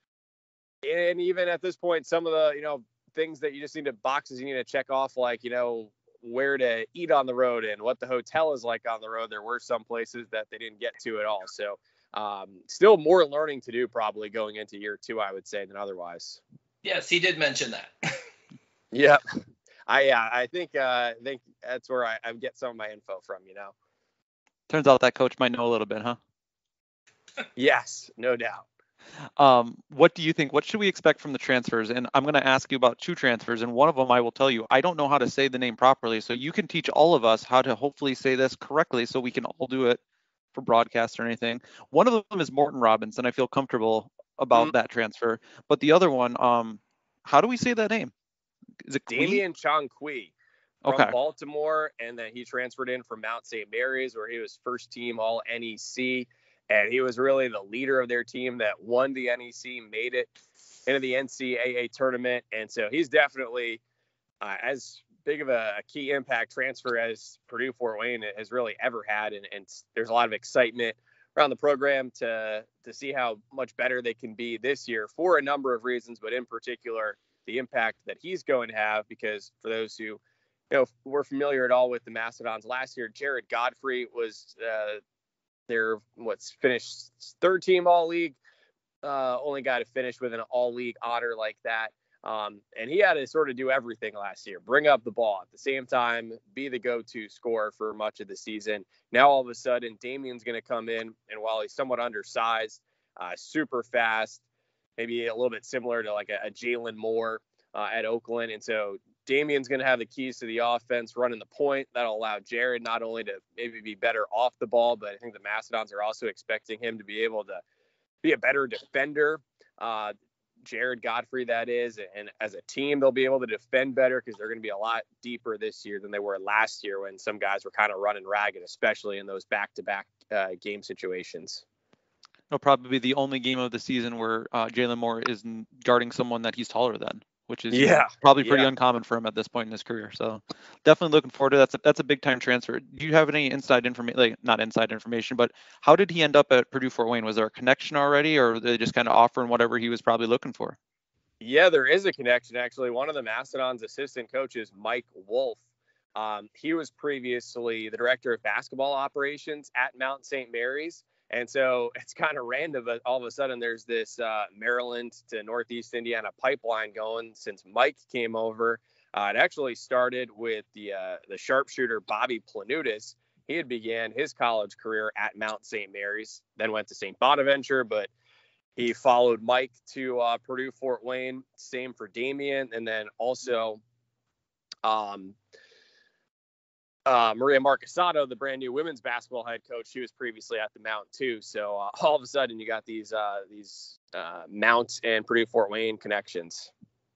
Speaker 5: and even at this point, some of the, you know, things that you just need to boxes you need to check off, like, you know, where to eat on the road and what the hotel is like on the road. There were some places that they didn't get to at all. So um, still more learning to do probably going into year two, I would say, than otherwise.
Speaker 1: Yes, he did mention that.
Speaker 5: Yeah. I yeah, I think uh, I think that's where I, I get some of my info from, you know.
Speaker 2: Turns out that coach might know a little bit, huh?
Speaker 5: Yes, no doubt.
Speaker 2: Um, what do you think? What should we expect from the transfers? And I'm going to ask you about two transfers, and one of them I will tell you I don't know how to say the name properly, so you can teach all of us how to hopefully say this correctly, so we can all do it for broadcast or anything. One of them is Morton Robinson. I feel comfortable about mm-hmm. that transfer, but the other one, um, how do we say that name? Is it
Speaker 5: Damian Chong-Kui from
Speaker 2: okay.
Speaker 5: Baltimore, and then he transferred in from Mount Saint Mary's, where he was first team all N E C, and he was really the leader of their team that won the N E C, made it into the N C double A tournament, and so he's definitely uh, as big of a, a key impact transfer as Purdue Fort Wayne has really ever had, and, and there's a lot of excitement around the program to to see how much better they can be this year for a number of reasons, but in particular the impact that he's going to have, because for those who, you know, were familiar at all with the Mastodons last year, Jared Godfrey was uh, their what's finished third team all league, uh, only guy to finish with an all league honor like that. Um, and he had to sort of do everything last year, bring up the ball at the same time, be the go-to scorer for much of the season. Now, all of a sudden, Damian's going to come in, and while he's somewhat undersized, uh, super fast, maybe a little bit similar to like a, a Jalen Moore uh, at Oakland. And so Damian's going to have the keys to the offense, running the point. That'll allow Jared not only to maybe be better off the ball, but I think the Mastodons are also expecting him to be able to be a better defender. Uh, Jared Godfrey, that is. And as a team, they'll be able to defend better because they're going to be a lot deeper this year than they were last year when some guys were kind of running ragged, especially in those back-to-back uh, game situations.
Speaker 2: It'll probably be the only game of the season where uh, Jalen Moore is guarding someone that he's taller than, which is
Speaker 5: yeah,
Speaker 2: probably pretty
Speaker 5: yeah.
Speaker 2: uncommon for him at this point in his career. So definitely looking forward to that. That's a, that's a big time transfer. Do you have any inside information, like not inside information, but how did he end up at Purdue Fort Wayne? Was there a connection already, or were they just kind of offering whatever he was probably looking for?
Speaker 5: Yeah, there is a connection. Actually, one of the Mastodons assistant coaches, Mike Wolf, um, he was previously the director of basketball operations at Mount Saint Mary's. And so it's kind of random, but all of a sudden there's this uh, Maryland to Northeast Indiana pipeline going since Mike came over. Uh, it actually started with the uh, the sharpshooter Bobby Planutis. He had began his college career at Mount Saint Mary's, then went to Saint Bonaventure, but he followed Mike to uh, Purdue Fort Wayne. Same for Damian, and then also um, Uh, Maria Marcasato, the brand new women's basketball head coach, she was previously at the Mount too. So uh, all of a sudden, you got these uh, these uh, Mount and Purdue Fort Wayne connections.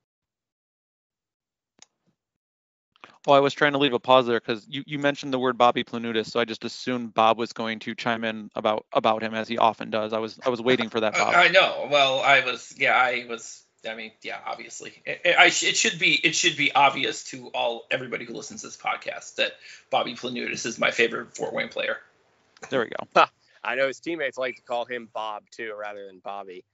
Speaker 2: Well, I was trying to leave a pause there because you, you mentioned the word Bobby Planutis, so I just assumed Bob was going to chime in about about him as he often does. I was I was waiting for that, Bob.
Speaker 1: I, I know. Well, I was yeah, I was I mean, yeah, obviously, it, I, it should be it should be obvious to all everybody who listens to this podcast that Bobby Planutis is my favorite Fort Wayne player.
Speaker 2: There we go.
Speaker 5: I know his teammates like to call him Bob too, rather than Bobby.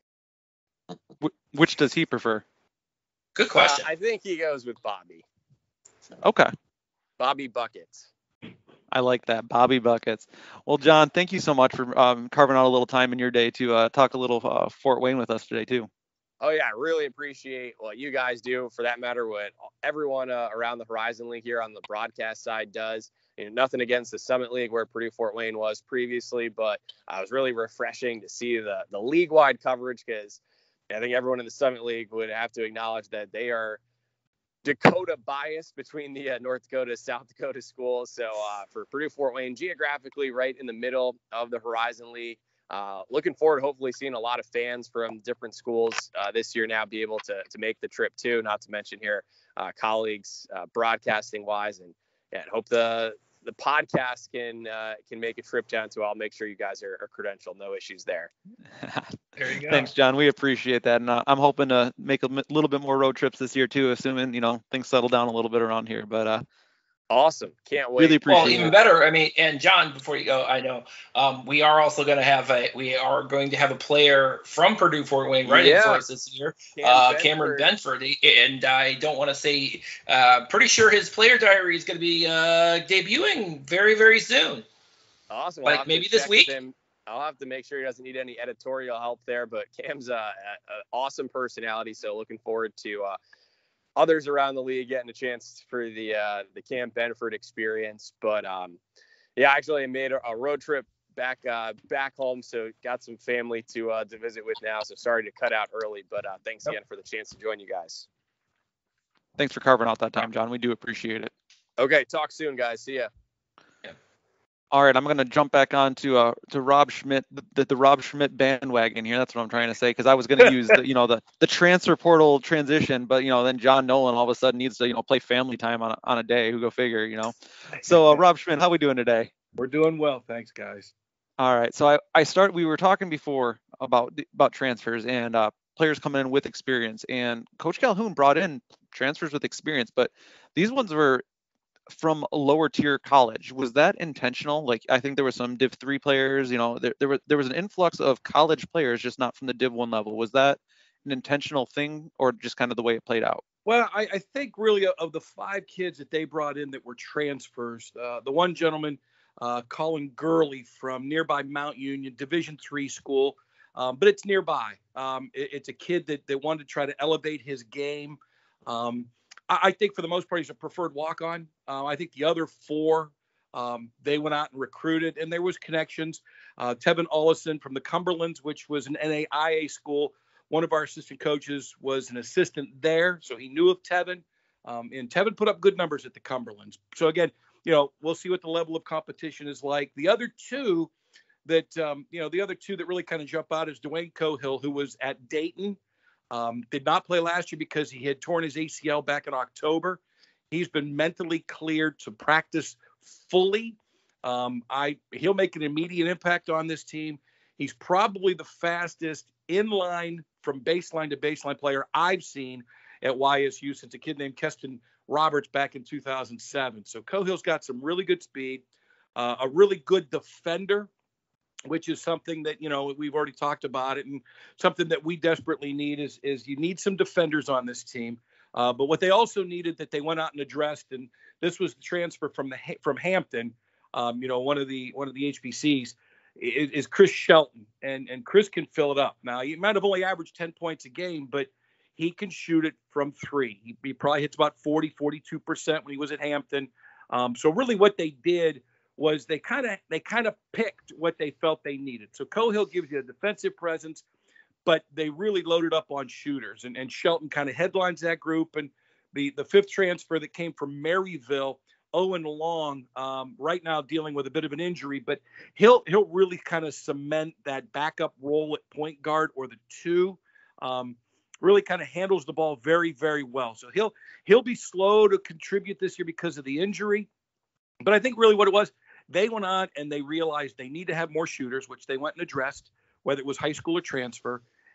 Speaker 2: Wh- which does he prefer?
Speaker 1: Good question.
Speaker 5: Uh, I think he goes with Bobby.
Speaker 2: Okay.
Speaker 5: Bobby Buckets.
Speaker 2: I like that. Bobby Buckets. Well, John, thank you so much for um, carving out a little time in your day to uh, talk a little uh, Fort Wayne with us today, too.
Speaker 5: Oh, yeah. I really appreciate what you guys do. For that matter, what everyone uh, around the Horizon League here on the broadcast side does. You know, nothing against the Summit League where Purdue Fort Wayne was previously, but uh, it was really refreshing to see the, the league-wide coverage because I think everyone in the Summit League would have to acknowledge that they are Dakota bias between the uh, North Dakota, South Dakota schools. So uh, for Purdue Fort Wayne, geographically right in the middle of the Horizon League. Uh, looking forward to hopefully seeing a lot of fans from different schools uh, this year now be able to to make the trip too. Not to mention here uh, colleagues uh, broadcasting wise, and yeah, hope the the podcast can uh, can make a trip down to. I'll make sure you guys are, are credentialed, no issues there.
Speaker 1: There you go.
Speaker 2: Thanks, John. We appreciate that, and uh, I'm hoping to make a m- little bit more road trips this year too, assuming you know things settle down a little bit around here. But uh,
Speaker 5: awesome, can't wait.
Speaker 2: really appreciate
Speaker 1: Well,
Speaker 2: it.
Speaker 1: even better. I mean, and John, before you go, I know um, we are also going to have a we are going to have a player from Purdue Fort Wayne writing
Speaker 5: Yeah.
Speaker 1: for us this year,
Speaker 5: Cam
Speaker 1: uh,
Speaker 5: Benford.
Speaker 1: Cameron Benford, and I don't want to say, uh, pretty sure his player diary is going to be uh, debuting very very soon.
Speaker 5: Awesome.
Speaker 1: Like
Speaker 5: I'll have to
Speaker 1: maybe this
Speaker 5: check with
Speaker 1: week?
Speaker 5: him. I'll have to make sure he doesn't need any editorial help there, but Cam's an awesome personality, so looking forward to uh, others around the league getting a chance for the uh, the Cam Benford experience. But um, yeah, actually I made a, a road trip back uh, back home, so got some family to uh, to visit with now. So sorry to cut out early, but uh, thanks again for the chance to join you guys.
Speaker 2: Thanks for carving out that time, John. We do appreciate it.
Speaker 5: Okay, talk soon, guys. See ya.
Speaker 2: All right, I'm going to jump back on to uh, to Rob Schmidt, the, the Rob Schmidt bandwagon here. That's what I'm trying to say, because I was going to use the, you know the the transfer portal transition, but you know then John Nolan all of a sudden needs to you know play family time on a, on a day. Who go figure, you know? So uh, Rob Schmidt, how we doing today?
Speaker 7: We're doing well, thanks, guys.
Speaker 2: All right, so I I start. We were talking before about about transfers and uh, players coming in with experience, and Coach Calhoun brought in transfers with experience, but these ones were from a lower tier college. Was that intentional? Like, I think there were some Div three players, you know, there, there was there was an influx of college players, just not from the Div one level. Was that an intentional thing or just kind of the way it played out?
Speaker 7: Well, I, I think really of the five kids that they brought in that were transfers, uh, the one gentleman, uh, Colin Gurley from nearby Mount Union, Division three school, um, but it's nearby. Um, it, it's a kid that, that wanted to try to elevate his game. Um, I think for the most part, he's a preferred walk-on. Uh, I think the other four, um, they went out and recruited, and there was connections. Uh, Tevin Ollison from the Cumberlands, which was an N A I A school. One of our assistant coaches was an assistant there, so he knew of Tevin. Um, and Tevin put up good numbers at the Cumberlands. So, again, you know, we'll see what the level of competition is like. The other two that, um, you know, the other two that really kind of jump out is Dwayne Cohill, who was at Dayton. Um, did not play last year because he had torn his A C L back in October. He's been mentally cleared to practice fully. Um, I he'll make an immediate impact on this team. He's probably the fastest inline from baseline to baseline player I've seen at Y S U since a kid named Keston Roberts back in two thousand seven. So Cohill's got some really good speed, uh, a really good defender, which is something that, you know, we've already talked about it, and something that we desperately need is, is you need some defenders on this team. Uh, but what they also needed that they went out and addressed, and this was the transfer from the from Hampton, um, you know, one of the one of the H B Cs, is, is Chris Shelton, and and Chris can fill it up. Now he might have only averaged ten points a game, but he can shoot it from three. He, he probably hits about forty, forty-two percent when he was at Hampton. Um, so really, what they did was they kind of they kind of picked what they felt they needed. So Cohill gives you a defensive presence, but they really loaded up on shooters. And, and Shelton kind of headlines that group. And the, the fifth transfer that came from Maryville, Owen Long, um, right now dealing with a bit of an injury, but he'll he'll really kind of cement that backup role at point guard or the two. Um, really kind of handles the ball very, very well. So he'll he'll be slow to contribute this year because of the injury. But I think really what it was, they went on and they realized they need to have more shooters, which they went and addressed, whether it was high school or transfer.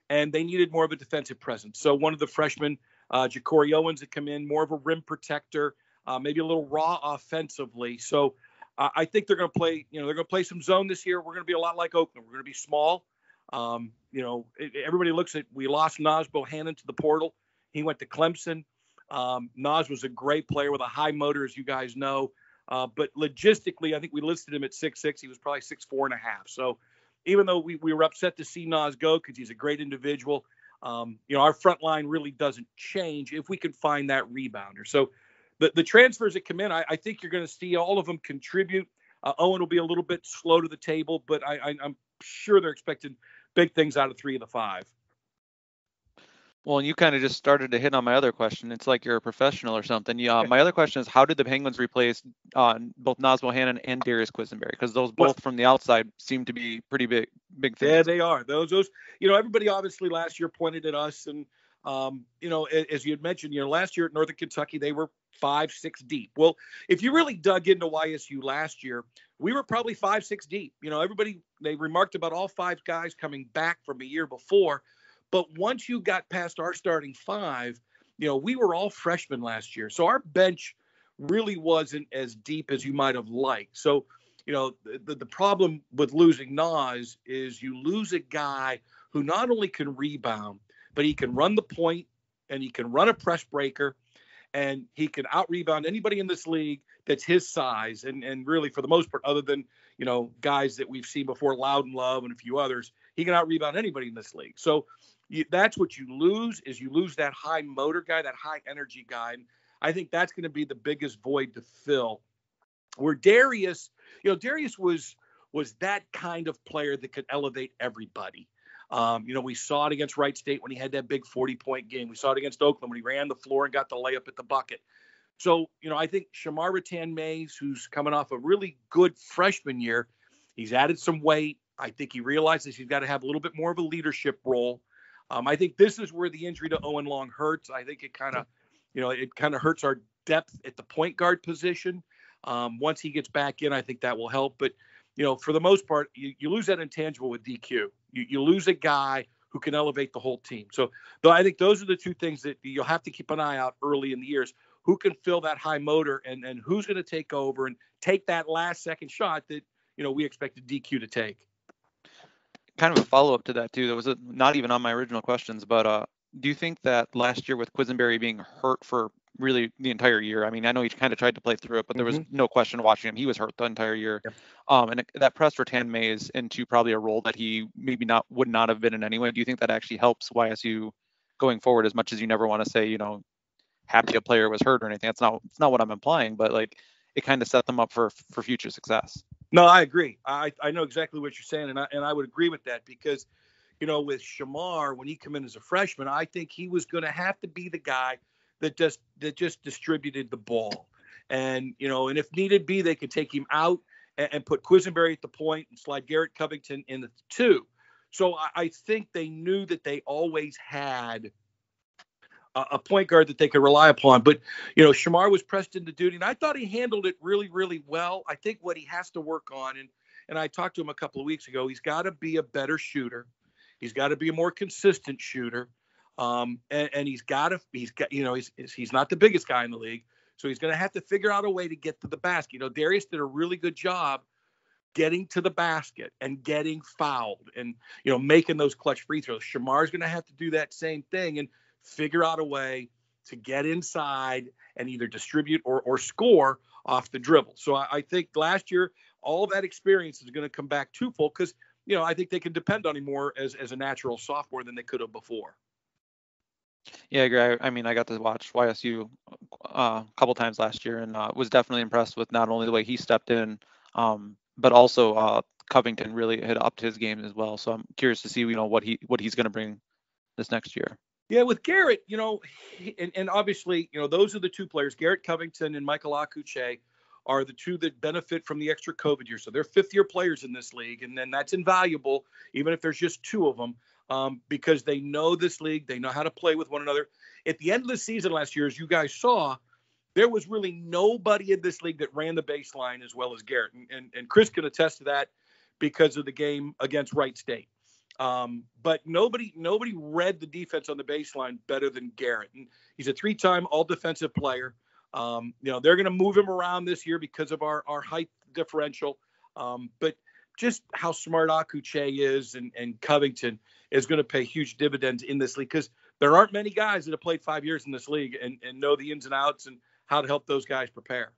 Speaker 7: and they needed more of a defensive presence. So one of the freshmen, uh, Ja'Cory Owens, had come in, more of a rim protector, uh, maybe a little raw offensively. So uh, I think they're going to play, you know, they're going to play some zone this year. We're going to be a lot like Oakland. We're going to be small. Um, you know, it, everybody looks at, we lost Naz Bohannon to the portal. He went to Clemson. Um, Naz was a great player with a high motor, as you guys know. Uh, but logistically, I think we listed him at six six. He was probably six four and a half. So even though we, we were upset to see Naz go because he's a great individual, um, you know, our front line really doesn't change if we can find that rebounder. So the, the transfers that come in, I, I think you're going to see all of them contribute. Uh, Owen will be a little bit slow to the table, but I, I, I'm sure they're expecting big things out of three of the five.
Speaker 2: Well, and you kind of just started to hit on my other question. It's like you're a professional or something. Yeah. My other question is, how did the Penguins replace uh, both Naz Bohannon and Darius Quisenberry? Because those both well, from the outside seem to be pretty big, big things.
Speaker 7: Yeah, they are. Those, those, you know, everybody obviously last year pointed at us, and um, you know, as you had mentioned, you know, last year at Northern Kentucky they were five, six deep. Well, if you really dug into Y S U last year, we were probably five, six deep. You know, everybody they remarked about all five guys coming back from a year before. But once you got past our starting five, you know, we were all freshmen last year. So our bench really wasn't as deep as you might have liked. So, you know, the, the problem with losing Naz is you lose a guy who not only can rebound, but he can run the point and he can run a press breaker and he can out rebound anybody in this league that's his size. And, and really, for the most part, other than, you know, guys that we've seen before, Loudon Love and a few others, he can out rebound anybody in this league. So, You, that's what you lose is you lose that high motor guy, that high energy guy. And I think that's going to be the biggest void to fill. Where Darius, you know, Darius was was that kind of player that could elevate everybody. Um, you know, we saw it against Wright State when he had that big forty-point game. We saw it against Oakland when he ran the floor and got the layup at the bucket. So, you know, I think Shamar Rattan-Mays, who's coming off a really good freshman year, he's added some weight. I think he realizes he's got to have a little bit more of a leadership role. Um, I think this is where the injury to Owen Long hurts. I think it kind of, you know, it kind of hurts our depth at the point guard position. Um, once he gets back in, I think that will help. But, you know, for the most part, you, you lose that intangible with D Q. You, you lose a guy who can elevate the whole team. So, though I think those are the two things that you'll have to keep an eye out early in the years. Who can fill that high motor and, and who's going to take over and take that last second shot that, you know, we expected D Q to take.
Speaker 2: Kind of a follow-up to that too. That was a, not even on my original questions, but uh, do you think that last year with Quisenberry being hurt for really the entire year? I mean, I know he kind of tried to play through it, but there was mm-hmm. no question watching him. He was hurt the entire year. Yep. Um, and it, that pressed Rattan-Mays into probably a role that he maybe not would not have been in anyway. Do you think that actually helps Y S U going forward, as much as you never want to say, you know, happy a player was hurt or anything? That's not, it's not what I'm implying, but like it kind of set them up for, for future success.
Speaker 7: No, I agree. I, I know exactly what you're saying, and I and I would agree with that because, you know, with Shamar, when he came in as a freshman, I think he was going to have to be the guy that just that just distributed the ball, and you know, and if needed be, they could take him out and, and put Quisenberry at the point and slide Garrett Covington in the two. So I, I think they knew that they always had a point guard that they could rely upon. But, you know, Shamar was pressed into duty, and I thought he handled it really, really well. I think what he has to work on, and and I talked to him a couple of weeks ago, he's got to be a better shooter. He's got to be a more consistent shooter. Um, and, and he's got to, he's got, you know, he's he's not the biggest guy in the league, so he's going to have to figure out a way to get to the basket. You know, Darius did a really good job getting to the basket and getting fouled and, you know, making those clutch free throws. Shamar's going to have to do that same thing and figure out a way to get inside and either distribute or or score off the dribble. So I, I think last year, all that experience is going to come back twofold because, you know, I think they can depend on him more as, as a natural sophomore than they could have before.
Speaker 2: Yeah, I agree. I, I mean, I got to watch Y S U uh, a couple times last year and uh, was definitely impressed with not only the way he stepped in, um, but also uh, Covington really had upped his game as well. So I'm curious to see, you know, what he what he's going to bring this next year.
Speaker 7: Yeah, with Garrett, you know, he, and, and obviously, you know, those are the two players, Garrett Covington and Michael Akuche, are the two that benefit from the extra COVID year. So they're fifth-year players in this league, and then that's invaluable, even if there's just two of them, um, because they know this league, they know how to play with one another. At the end of the season last year, as you guys saw, there was really nobody in this league that ran the baseline as well as Garrett, and, and, and Chris can attest to that because of the game against Wright State. Um, but nobody nobody read the defense on the baseline better than Garrett. And he's a three-time all-defensive player. Um, you know, they're going to move him around this year because of our, our height differential. Um, but just how smart Akuche is and, and Covington is going to pay huge dividends in this league, because there aren't many guys that have played five years in this league and, and know the ins and outs and how to help those guys prepare.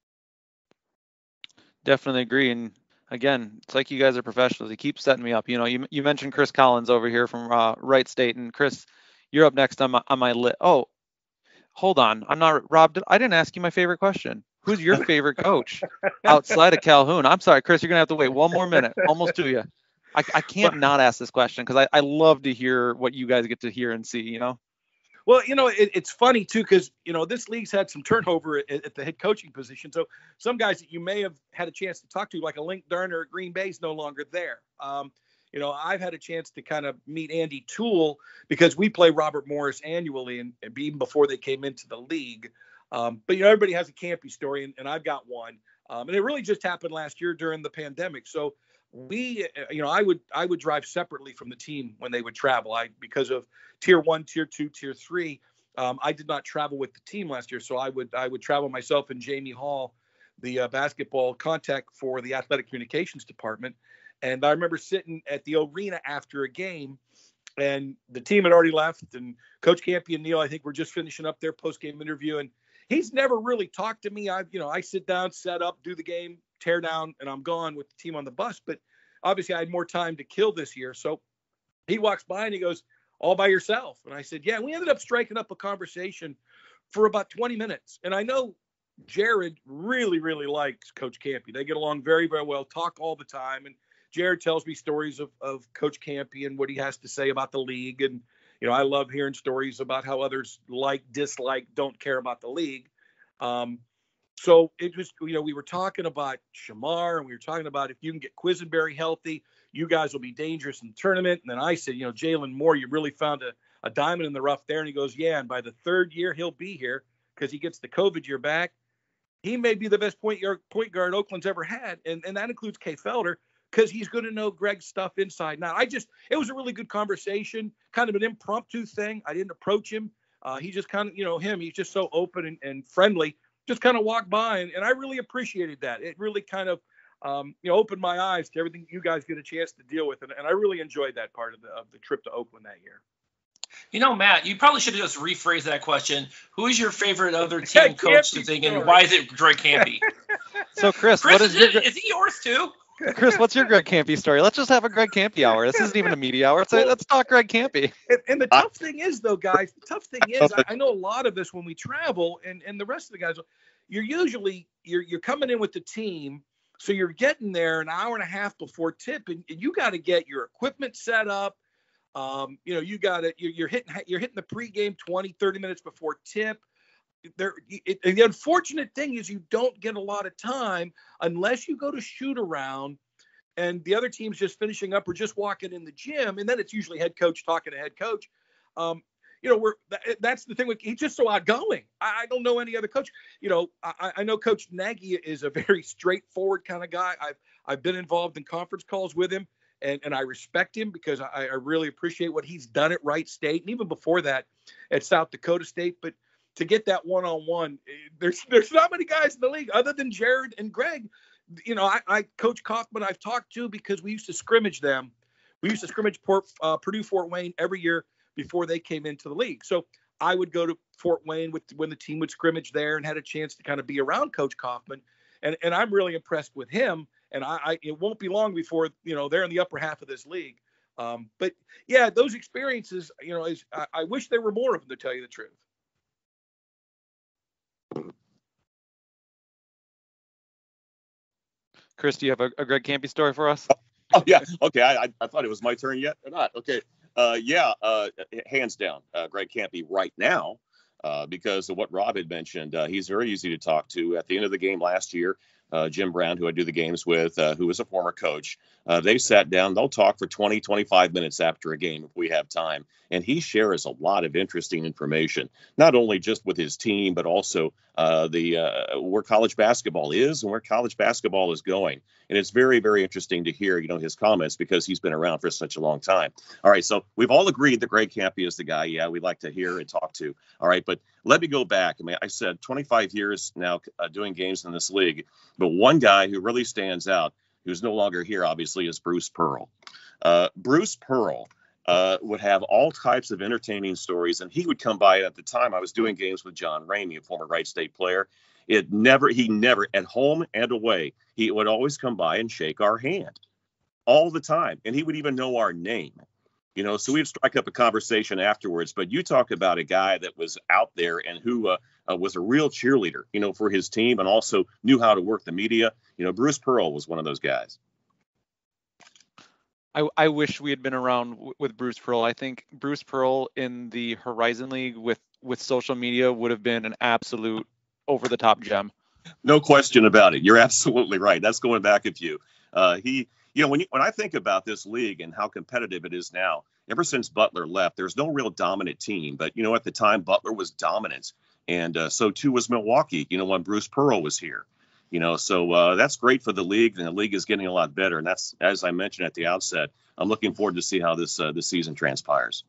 Speaker 2: Definitely agree. And again, it's like you guys are professionals. You keep setting me up. You know, you you mentioned Chris Collins over here from uh, Wright State, and Chris, you're up next on my on my list. Oh, hold on, I'm not Rob. Did, I didn't ask you my favorite question. Who's your favorite coach outside of Calhoun? I'm sorry, Chris. You're gonna have to wait one more minute. Almost to you. I, I can't not ask this question because I, I love to hear what you guys get to hear and see. You know.
Speaker 7: Well, you know, it, it's funny, too, because, you know, this league's had some turnover at, at the head coaching position. So some guys that you may have had a chance to talk to, like a Link Durner at Green Bay, is no longer there. Um, you know, I've had a chance to kind of meet Andy Toole because we play Robert Morris annually, and, and even before they came into the league. Um, but, you know, everybody has a Campy story, and, and I've got one. Um, and it really just happened last year during the pandemic. So we, you know, I would I would drive separately from the team when they would travel. I because of tier one, tier two, tier three. Um, I did not travel with the team last year, so I would I would travel myself and Jamie Hall, the uh, basketball contact for the athletic communications department. And I remember sitting at the arena after a game, and the team had already left, and Coach Campy and Neil, I think, were just finishing up their post-game interview, and he's never really talked to me. I, you know, I sit down, set up, do the game, tear down, and I'm gone with the team on the bus. But obviously I had more time to kill this year. So he walks by and he goes, "All by yourself?" And I said, "Yeah." And we ended up striking up a conversation for about twenty minutes. And I know Jared really, really likes Coach Campy. They get along very, very well, talk all the time. And Jared tells me stories of, of Coach Campy and what he has to say about the league. And, you know, I love hearing stories about how others like, dislike, don't care about the league. Um, So it was, you know, we were talking about Shamar, and we were talking about if you can get Quisenberry healthy, you guys will be dangerous in the tournament. And then I said, you know, Jalen Moore, you really found a, a diamond in the rough there. And he goes, "Yeah, and by the third year, he'll be here because he gets the COVID year back. He may be the best point guard, point guard Oakland's ever had." And, and that includes Kay Felder, because he's going to know Greg's stuff inside. Now, I just, it was a really good conversation, kind of an impromptu thing. I didn't approach him. Uh, he just kind of, you know, him, he's just so open and, and friendly. Just kind of walked by, and, and I really appreciated that. It really kind of, um, you know, opened my eyes to everything you guys get a chance to deal with, and, and I really enjoyed that part of the of the trip to Oakland that year.
Speaker 1: You know, Matt, you probably should have just rephrased that question. Who is your favorite other team
Speaker 7: Yeah,
Speaker 1: coach
Speaker 7: Campy
Speaker 1: to think, and
Speaker 7: story.
Speaker 1: why is it Greg Campy?
Speaker 2: So Chris,
Speaker 1: Chris,
Speaker 2: what
Speaker 1: is,
Speaker 2: is your
Speaker 1: it, is he yours too?
Speaker 2: Chris? What's your Greg Campy story? Let's just have a Greg Campy hour. This isn't even a media hour. Let's, let's talk Greg Campy.
Speaker 7: And, and the tough thing is, though, guys, the tough thing is, I, I know a lot of this when we travel, and, and the rest of the guys, you're usually you're you're coming in with the team, so you're getting there an hour and a half before tip, and, and you got to get your equipment set up. Um, you know, you got to you're, you're hitting you're hitting the pregame twenty, thirty minutes before tip. There, it, the unfortunate thing is you don't get a lot of time unless you go to shoot around, and the other team's just finishing up or just walking in the gym, and then it's usually head coach talking to head coach. Um, you know, we're that's the thing with he's just so outgoing. I, I don't know any other coach. You know, I, I know Coach Nagy is a very straightforward kind of guy. I've I've been involved in conference calls with him, and, and I respect him because I, I really appreciate what he's done at Wright State, and even before that at South Dakota State. But to get that one-on-one, there's there's not many guys in the league other than Jared and Greg. You know, I, I Coach Kaufman I've talked to because we used to scrimmage them. We used to scrimmage Port, uh, Purdue Fort Wayne every year before they came into the league. So I would go to Fort Wayne with when the team would scrimmage there and had a chance to kind of be around Coach Kaufman. And and I'm really impressed with him. And I, I it won't be long before, you know, they're in the upper half of this league. Um, but yeah, those experiences, you know, is I, I wish there were more of them, to tell you the truth.
Speaker 2: Chris, do you have a, a Greg Campy story for us?
Speaker 6: Oh yeah. Okay. I, I I thought it was my turn yet or not. Okay. Uh, yeah. Uh, hands down, uh, Greg Campy right now, uh, because of what Rob had mentioned. Uh, he's very easy to talk to. At the end of the game last year, uh, Jim Brown, who I do the games with, uh, who was a former coach, Uh, they sat down. They'll talk for twenty, twenty-five minutes after a game if we have time. And he shares a lot of interesting information, not only just with his team, but also uh, the uh, where college basketball is and where college basketball is going. And it's very, very interesting to hear, you know, his comments because he's been around for such a long time. All right, so we've all agreed that Greg Kampe is the guy. Yeah, we'd like to hear and talk to. All right, but let me go back. I mean, I said twenty-five years now uh, doing games in this league, but one guy who really stands out, who's no longer here, obviously, is Bruce Pearl. Uh, Bruce Pearl uh, would have all types of entertaining stories, and he would come by. At the time, I was doing games with John Ramey, a former Wright State player. It never, he never, at home and away, he would always come by and shake our hand all the time, and he would even know our name. You know, so we'd strike up a conversation afterwards. But you talk about a guy that was out there and who uh, uh, was a real cheerleader, you know, for his team and also knew how to work the media. You know, Bruce Pearl was one of those guys.
Speaker 2: I, I wish we had been around w- with Bruce Pearl. I think Bruce Pearl in the Horizon League with, with social media would have been an absolute over-the-top gem.
Speaker 6: No question about it. You're absolutely right. That's going back a few. Uh, he, you know, when you, when I think about this league and how competitive it is now, ever since Butler left, there's no real dominant team. But, you know, at the time, Butler was dominant. And uh, so, too, was Milwaukee, you know, when Bruce Pearl was here. You know, so uh, that's great for the league, and the league is getting a lot better. And that's, as I mentioned at the outset, I'm looking forward to see how this uh, this season transpires.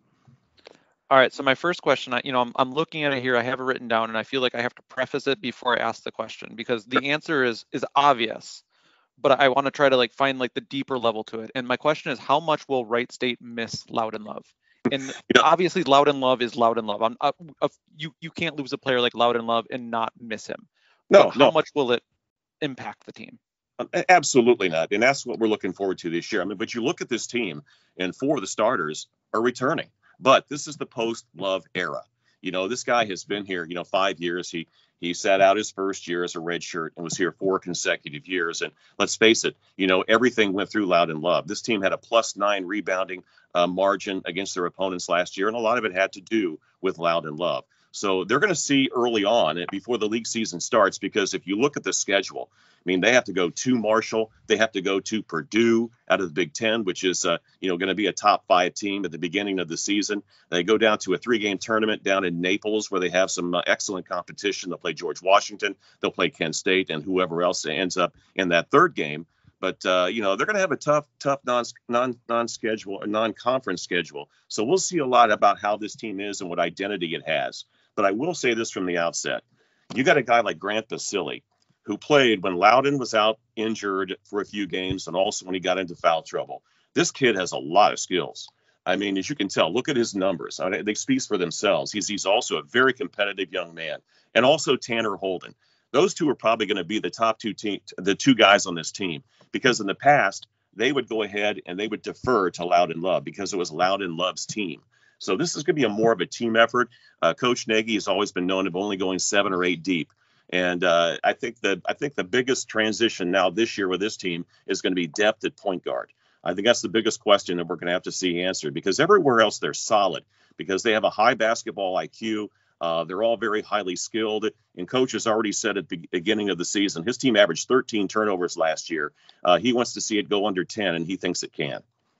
Speaker 2: All right. So my first question, I, you know, I'm, I'm looking at it here. I have it written down, and I feel like I have to preface it before I ask the question because the answer is is obvious, but I want to try to like find like the deeper level to it. And my question is, how much will Wright State miss Loudon Love? And
Speaker 6: Yeah.
Speaker 2: obviously, Loudon Love is Loudon Love. I'm, uh, uh, you you can't lose a player like Loudon Love and not miss him.
Speaker 6: No,
Speaker 2: But how
Speaker 6: no.
Speaker 2: much will it impact the team?
Speaker 6: Absolutely not. And that's what we're looking forward to this year. I mean, but you look at this team and four of the starters are returning, but this is the post-Love era. You know, this guy has been here, you know, five years. He, he sat out his first year as a redshirt and was here four consecutive years. And let's face it, you know, everything went through Loudon Love. This team had a plus nine rebounding uh, margin against their opponents last year. And a lot of it had to do with Loudon Love. So they're going to see early on before the league season starts, because if you look at the schedule, I mean, they have to go to Marshall. They have to go to Purdue out of the Big Ten, which is, uh, you know, going to be a top five team at the beginning of the season. They go down to a three game tournament down in Naples where they have some uh, excellent competition. They'll play George Washington. They'll play Kent State and whoever else ends up in that third game. But, uh, you know, they're going to have a tough, tough non, non, non-schedule or non-conference schedule. So we'll see a lot about how this team is and what identity it has. But I will say this from the outset. You got a guy like Grant Basile, who played when Loudon was out injured for a few games and also when he got into foul trouble. This kid has a lot of skills. I mean, as you can tell, look at his numbers. I mean, they speak for themselves. He's, he's also a very competitive young man. And also Tanner Holden. Those two are probably going to be the top two team, the two guys on this team, because in the past, they would go ahead and they would defer to Loudon Love because it was Loudon Love's team. So this is going to be a more of a team effort. Uh, Coach Nagy has always been known of only going seven or eight deep. And uh, I think that I think the biggest transition now this year with this team is going to be depth at point guard. I think that's the biggest question that we're going to have to see answered, because everywhere else they're solid because they have a high basketball I Q. Uh, they're all very highly skilled. And Coach has already said at the beginning of the season, his team averaged thirteen turnovers last year. Uh, he wants to see it go under ten, and he thinks it can.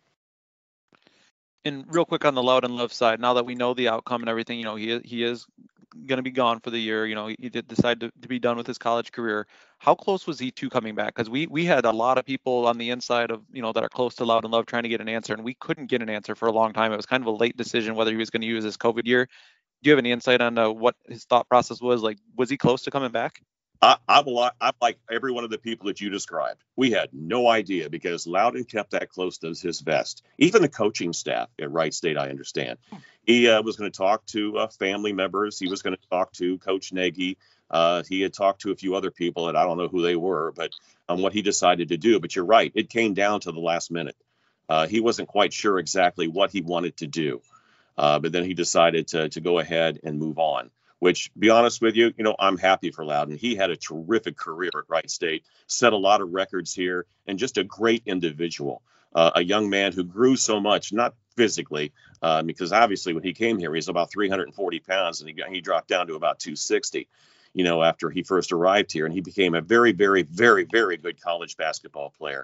Speaker 2: And real quick on the Loudon Love side, now that we know the outcome and everything, you know, he he is going to be gone for the year. You know, he did decide to, to be done with his college career. How close was he to coming back? Because we we had a lot of people on the inside of, you know, that are close to Loudon Love trying to get an answer, and we couldn't get an answer for a long time. It was kind of a late decision whether he was going to use his COVID year. Do you have any insight on uh, what his thought process was? Like, was he close to coming back?
Speaker 6: I, I'm, a lot, I'm like every one of the people that you described. We had no idea because Loudon kept that close to his vest. Even the coaching staff at Wright State, I understand. He uh, was going to talk to uh, family members. He was going to talk to Coach Nagy. Uh, he had talked to a few other people, and I don't know who they were, but on um, what he decided to do. But you're right. It came down to the last minute. Uh, he wasn't quite sure exactly what he wanted to do. Uh, but then he decided to, to go ahead and move on. Which, be honest with you, you know, I'm happy for Loudon. He had a terrific career at Wright State, set a lot of records here, and just a great individual. Uh, a young man who grew so much, not physically, uh, because obviously when he came here, he was about three hundred forty pounds, and he got, he dropped down to about two sixty, you know, after he first arrived here. And he became a very, very, very, very good college basketball player.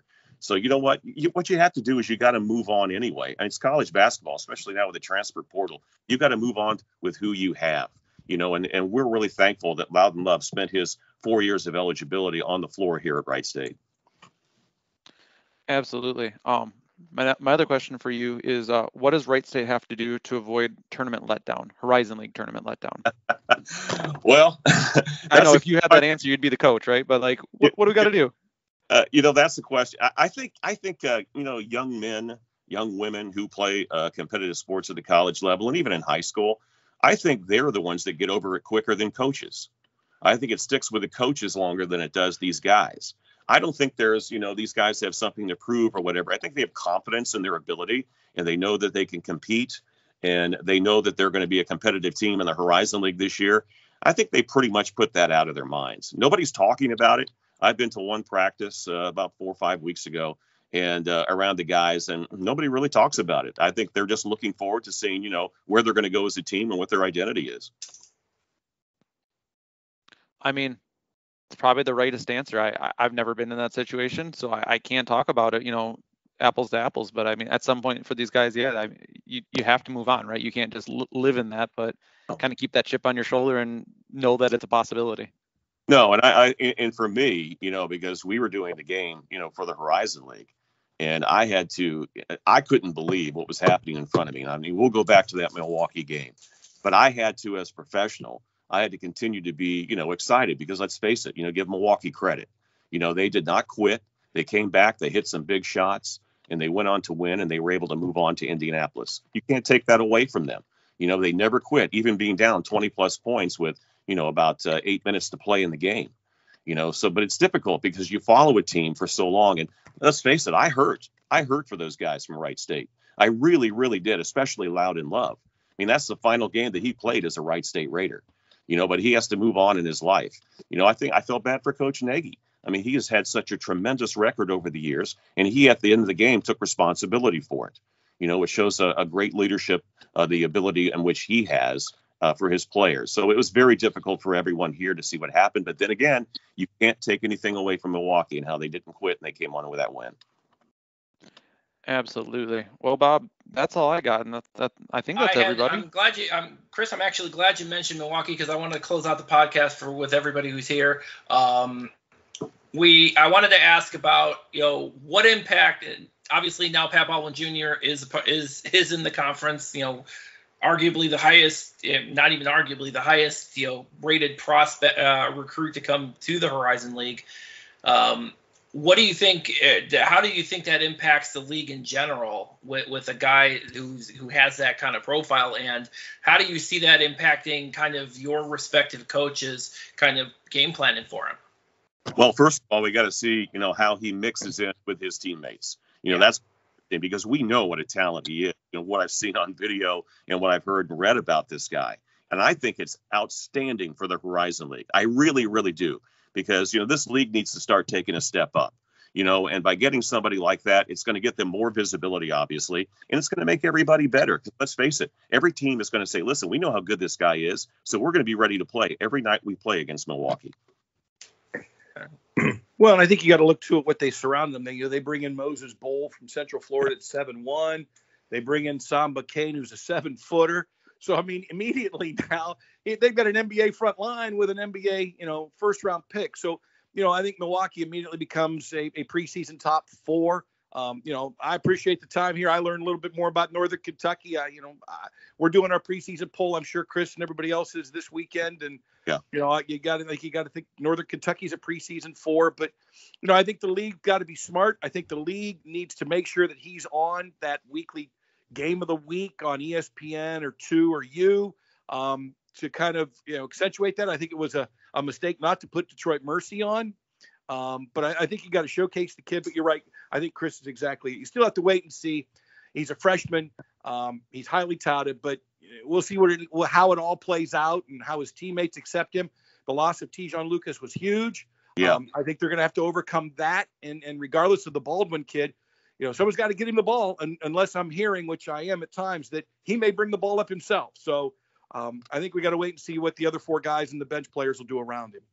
Speaker 6: So you know what? You, what you have to do is you got to move on anyway. And it's college basketball, especially now with the transfer portal. You got to move on with who you have. You know, and, and we're really thankful that Loudon Love spent his four years of eligibility on the floor here at Wright State.
Speaker 2: Absolutely. Um, my, my other question for you is, uh, what does Wright State have to do to avoid tournament letdown, Horizon League tournament letdown?
Speaker 6: Well,
Speaker 2: I know if you had that answer, you'd be the coach, right? But like, what, what do we got to do?
Speaker 6: Uh, you know, that's the question. I, I think, I think, uh, you know, young men, young women who play uh, competitive sports at the college level and even in high school, I think they're the ones that get over it quicker than coaches. I think it sticks with the coaches longer than it does these guys. I don't think there's, you know, these guys have something to prove or whatever. I think they have confidence in their ability and they know that they can compete and they know that they're going to be a competitive team in the Horizon League this year. I think they pretty much put that out of their minds. Nobody's talking about it. I've been to one practice uh, about four or five weeks ago and uh, around the guys, and nobody really talks about it. I think they're just looking forward to seeing, you know, where they're going to go as a team and what their identity is.
Speaker 2: I mean, it's probably the rightest answer. I, I I've never been in that situation, so I, I can't talk about it, you know, apples to apples. But I mean, at some point for these guys, yeah, I, you you have to move on, right? You can't just l- live in that, but kind of keep that chip on your shoulder and know that it's a possibility.
Speaker 6: No, and I, I and for me, you know, because we were doing the game, you know, for the Horizon League, and I had to, I couldn't believe what was happening in front of me. I mean, we'll go back to that Milwaukee game, but I had to, as a professional, I had to continue to be, you know, excited because let's face it, you know, give Milwaukee credit. You know, they did not quit. They came back, they hit some big shots, and they went on to win, and they were able to move on to Indianapolis. You can't take that away from them. You know, they never quit, even being down twenty plus points with, you know, about uh, eight minutes to play in the game. You know, so, but it's difficult because you follow a team for so long. And let's face it, I hurt. I hurt for those guys from Wright State. I really, really did, especially Loudon Love. I mean, that's the final game that he played as a Wright State Raider. You know, but he has to move on in his life. You know, I think I felt bad for Coach Nagy. I mean, he has had such a tremendous record over the years, and he, at the end of the game, took responsibility for it. You know, it shows a, a great leadership, uh, the ability in which he has uh, for his players. So it was very difficult for everyone here to see what happened. But then again, you can't take anything away from Milwaukee and how they didn't quit and they came on with that win.
Speaker 2: Absolutely. Well, Bob, that's all I got, and that, that I think that's
Speaker 1: I had,
Speaker 2: everybody.
Speaker 1: I'm glad you, um, Chris. I'm actually glad you mentioned Milwaukee because I wanted to close out the podcast for with everybody who's here. Um, we, I wanted to ask about, you know, what impact. Obviously, now Pat Baldwin Junior is is is in the conference. You know, arguably the highest, not even arguably the highest, you know, rated prospect uh, recruit to come to the Horizon League. Um, What do you think? How do you think that impacts the league in general with, with a guy who's who has that kind of profile? And how do you see that impacting kind of your respective coaches kind of game planning for him?
Speaker 6: Well, first of all, we got to see, you know, how he mixes in with his teammates. You know, that's because we know what a talent he is. You know, what I've seen on video and what I've heard and read about this guy. And I think it's outstanding for the Horizon League. I really, really do. Because, you know, this league needs to start taking a step up, you know, and by getting somebody like that, it's going to get them more visibility, obviously, and it's going to make everybody better. Let's face it, every team is going to say, listen, we know how good this guy is, so we're going to be ready to play every night we play against Milwaukee.
Speaker 7: Well, and I think you got to look to what they surround them. They, you know, they bring in Moses Bowl from Central Florida at seven one. They bring in Samba Kane, who's a seven-footer. So, I mean, immediately now they've got an N B A front line with an N B A, you know, first round pick. So, you know, I think Milwaukee immediately becomes a, a preseason top four. Um, you know, I appreciate the time here. I learned a little bit more about Northern Kentucky. I, you know, I, we're doing our preseason poll. I'm sure Chris and everybody else is this weekend. And,
Speaker 6: yeah,
Speaker 7: you know, you got to like you got to think Northern Kentucky's a preseason four. But, you know, I think the league got to be smart. I think the league needs to make sure that he's on that weekly game of the week on E S P N or two or U um, to kind of, you know, accentuate that. I think it was a, a mistake not to put Detroit Mercy on. Um, but I, I think you got to showcase the kid. But you're right. I think Chris is exactly. You still have to wait and see. He's a freshman. Um, he's highly touted, but we'll see what it, how it all plays out and how his teammates accept him. The loss of Tejon Lucas was huge.
Speaker 6: Yeah.
Speaker 7: Um, I think they're going to have to overcome that. And, and regardless of the Baldwin kid, you know, someone's got to get him the ball, and, unless I'm hearing, which I am at times, that he may bring the ball up himself. So um, I think we got to wait and see what the other four guys and the bench players will do around him.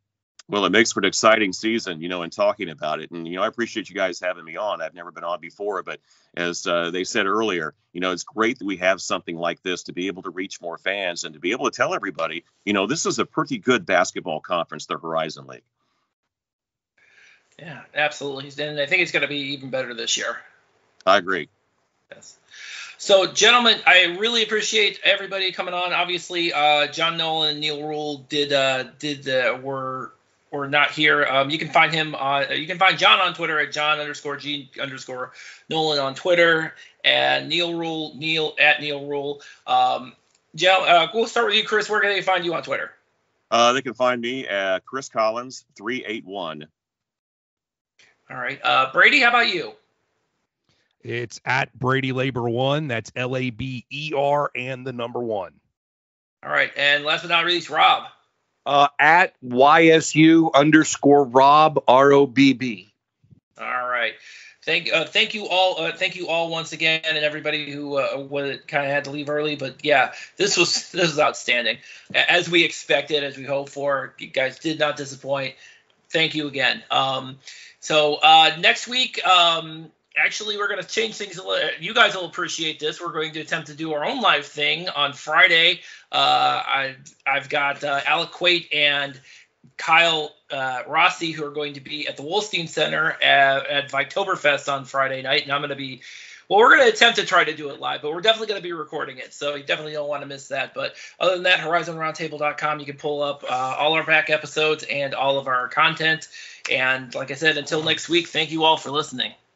Speaker 6: Well, it makes for an exciting season, you know, in talking about it. And, you know, I appreciate you guys having me on. I've never been on before, but as uh, they said earlier, you know, it's great that we have something like this to be able to reach more fans and to be able to tell everybody, you know, this is a pretty good basketball conference, the Horizon League.
Speaker 1: Yeah, absolutely. And I think it's going to be even better this year.
Speaker 6: I agree.
Speaker 1: Yes. So, gentlemen, I really appreciate everybody coming on. Obviously, uh, John Nolan and Neil Rule did uh, did uh, were were not here. Um, you can find him on. You can find John on Twitter at John underscore G underscore Nolan on Twitter, and Neil Rule Neil at Neil Rule. Um, Joe, uh, we'll start with you, Chris. Where can they find you on Twitter?
Speaker 6: Uh, they can find me at Chris Collins three eight one.
Speaker 1: All right, uh, Brady, how about you?
Speaker 4: It's at Brady Labor One. That's L A B E R and the number one.
Speaker 1: All right, and last but not least, Rob.
Speaker 7: Uh, at Y S U underscore Rob R O B B.
Speaker 1: All right. Thank uh, thank you all. Uh, thank you all once again, and everybody who uh, kind of had to leave early. But yeah, this was this was outstanding, as we expected, as we hoped for. You guys did not disappoint. Thank you again. Um, so uh, next week. Um, Actually, we're going to change things a little. You guys will appreciate this. We're going to attempt to do our own live thing on Friday. Uh, I, I've got uh, Alec Quate and Kyle uh, Rossi, who are going to be at the Wolstein Center at, at Victoberfest on Friday night. And I'm going to be, well, we're going to attempt to try to do it live, but we're definitely going to be recording it. So you definitely don't want to miss that. But other than that, horizon roundtable dot com, you can pull up uh, all our back episodes and all of our content. And like I said, until next week, thank you all for listening.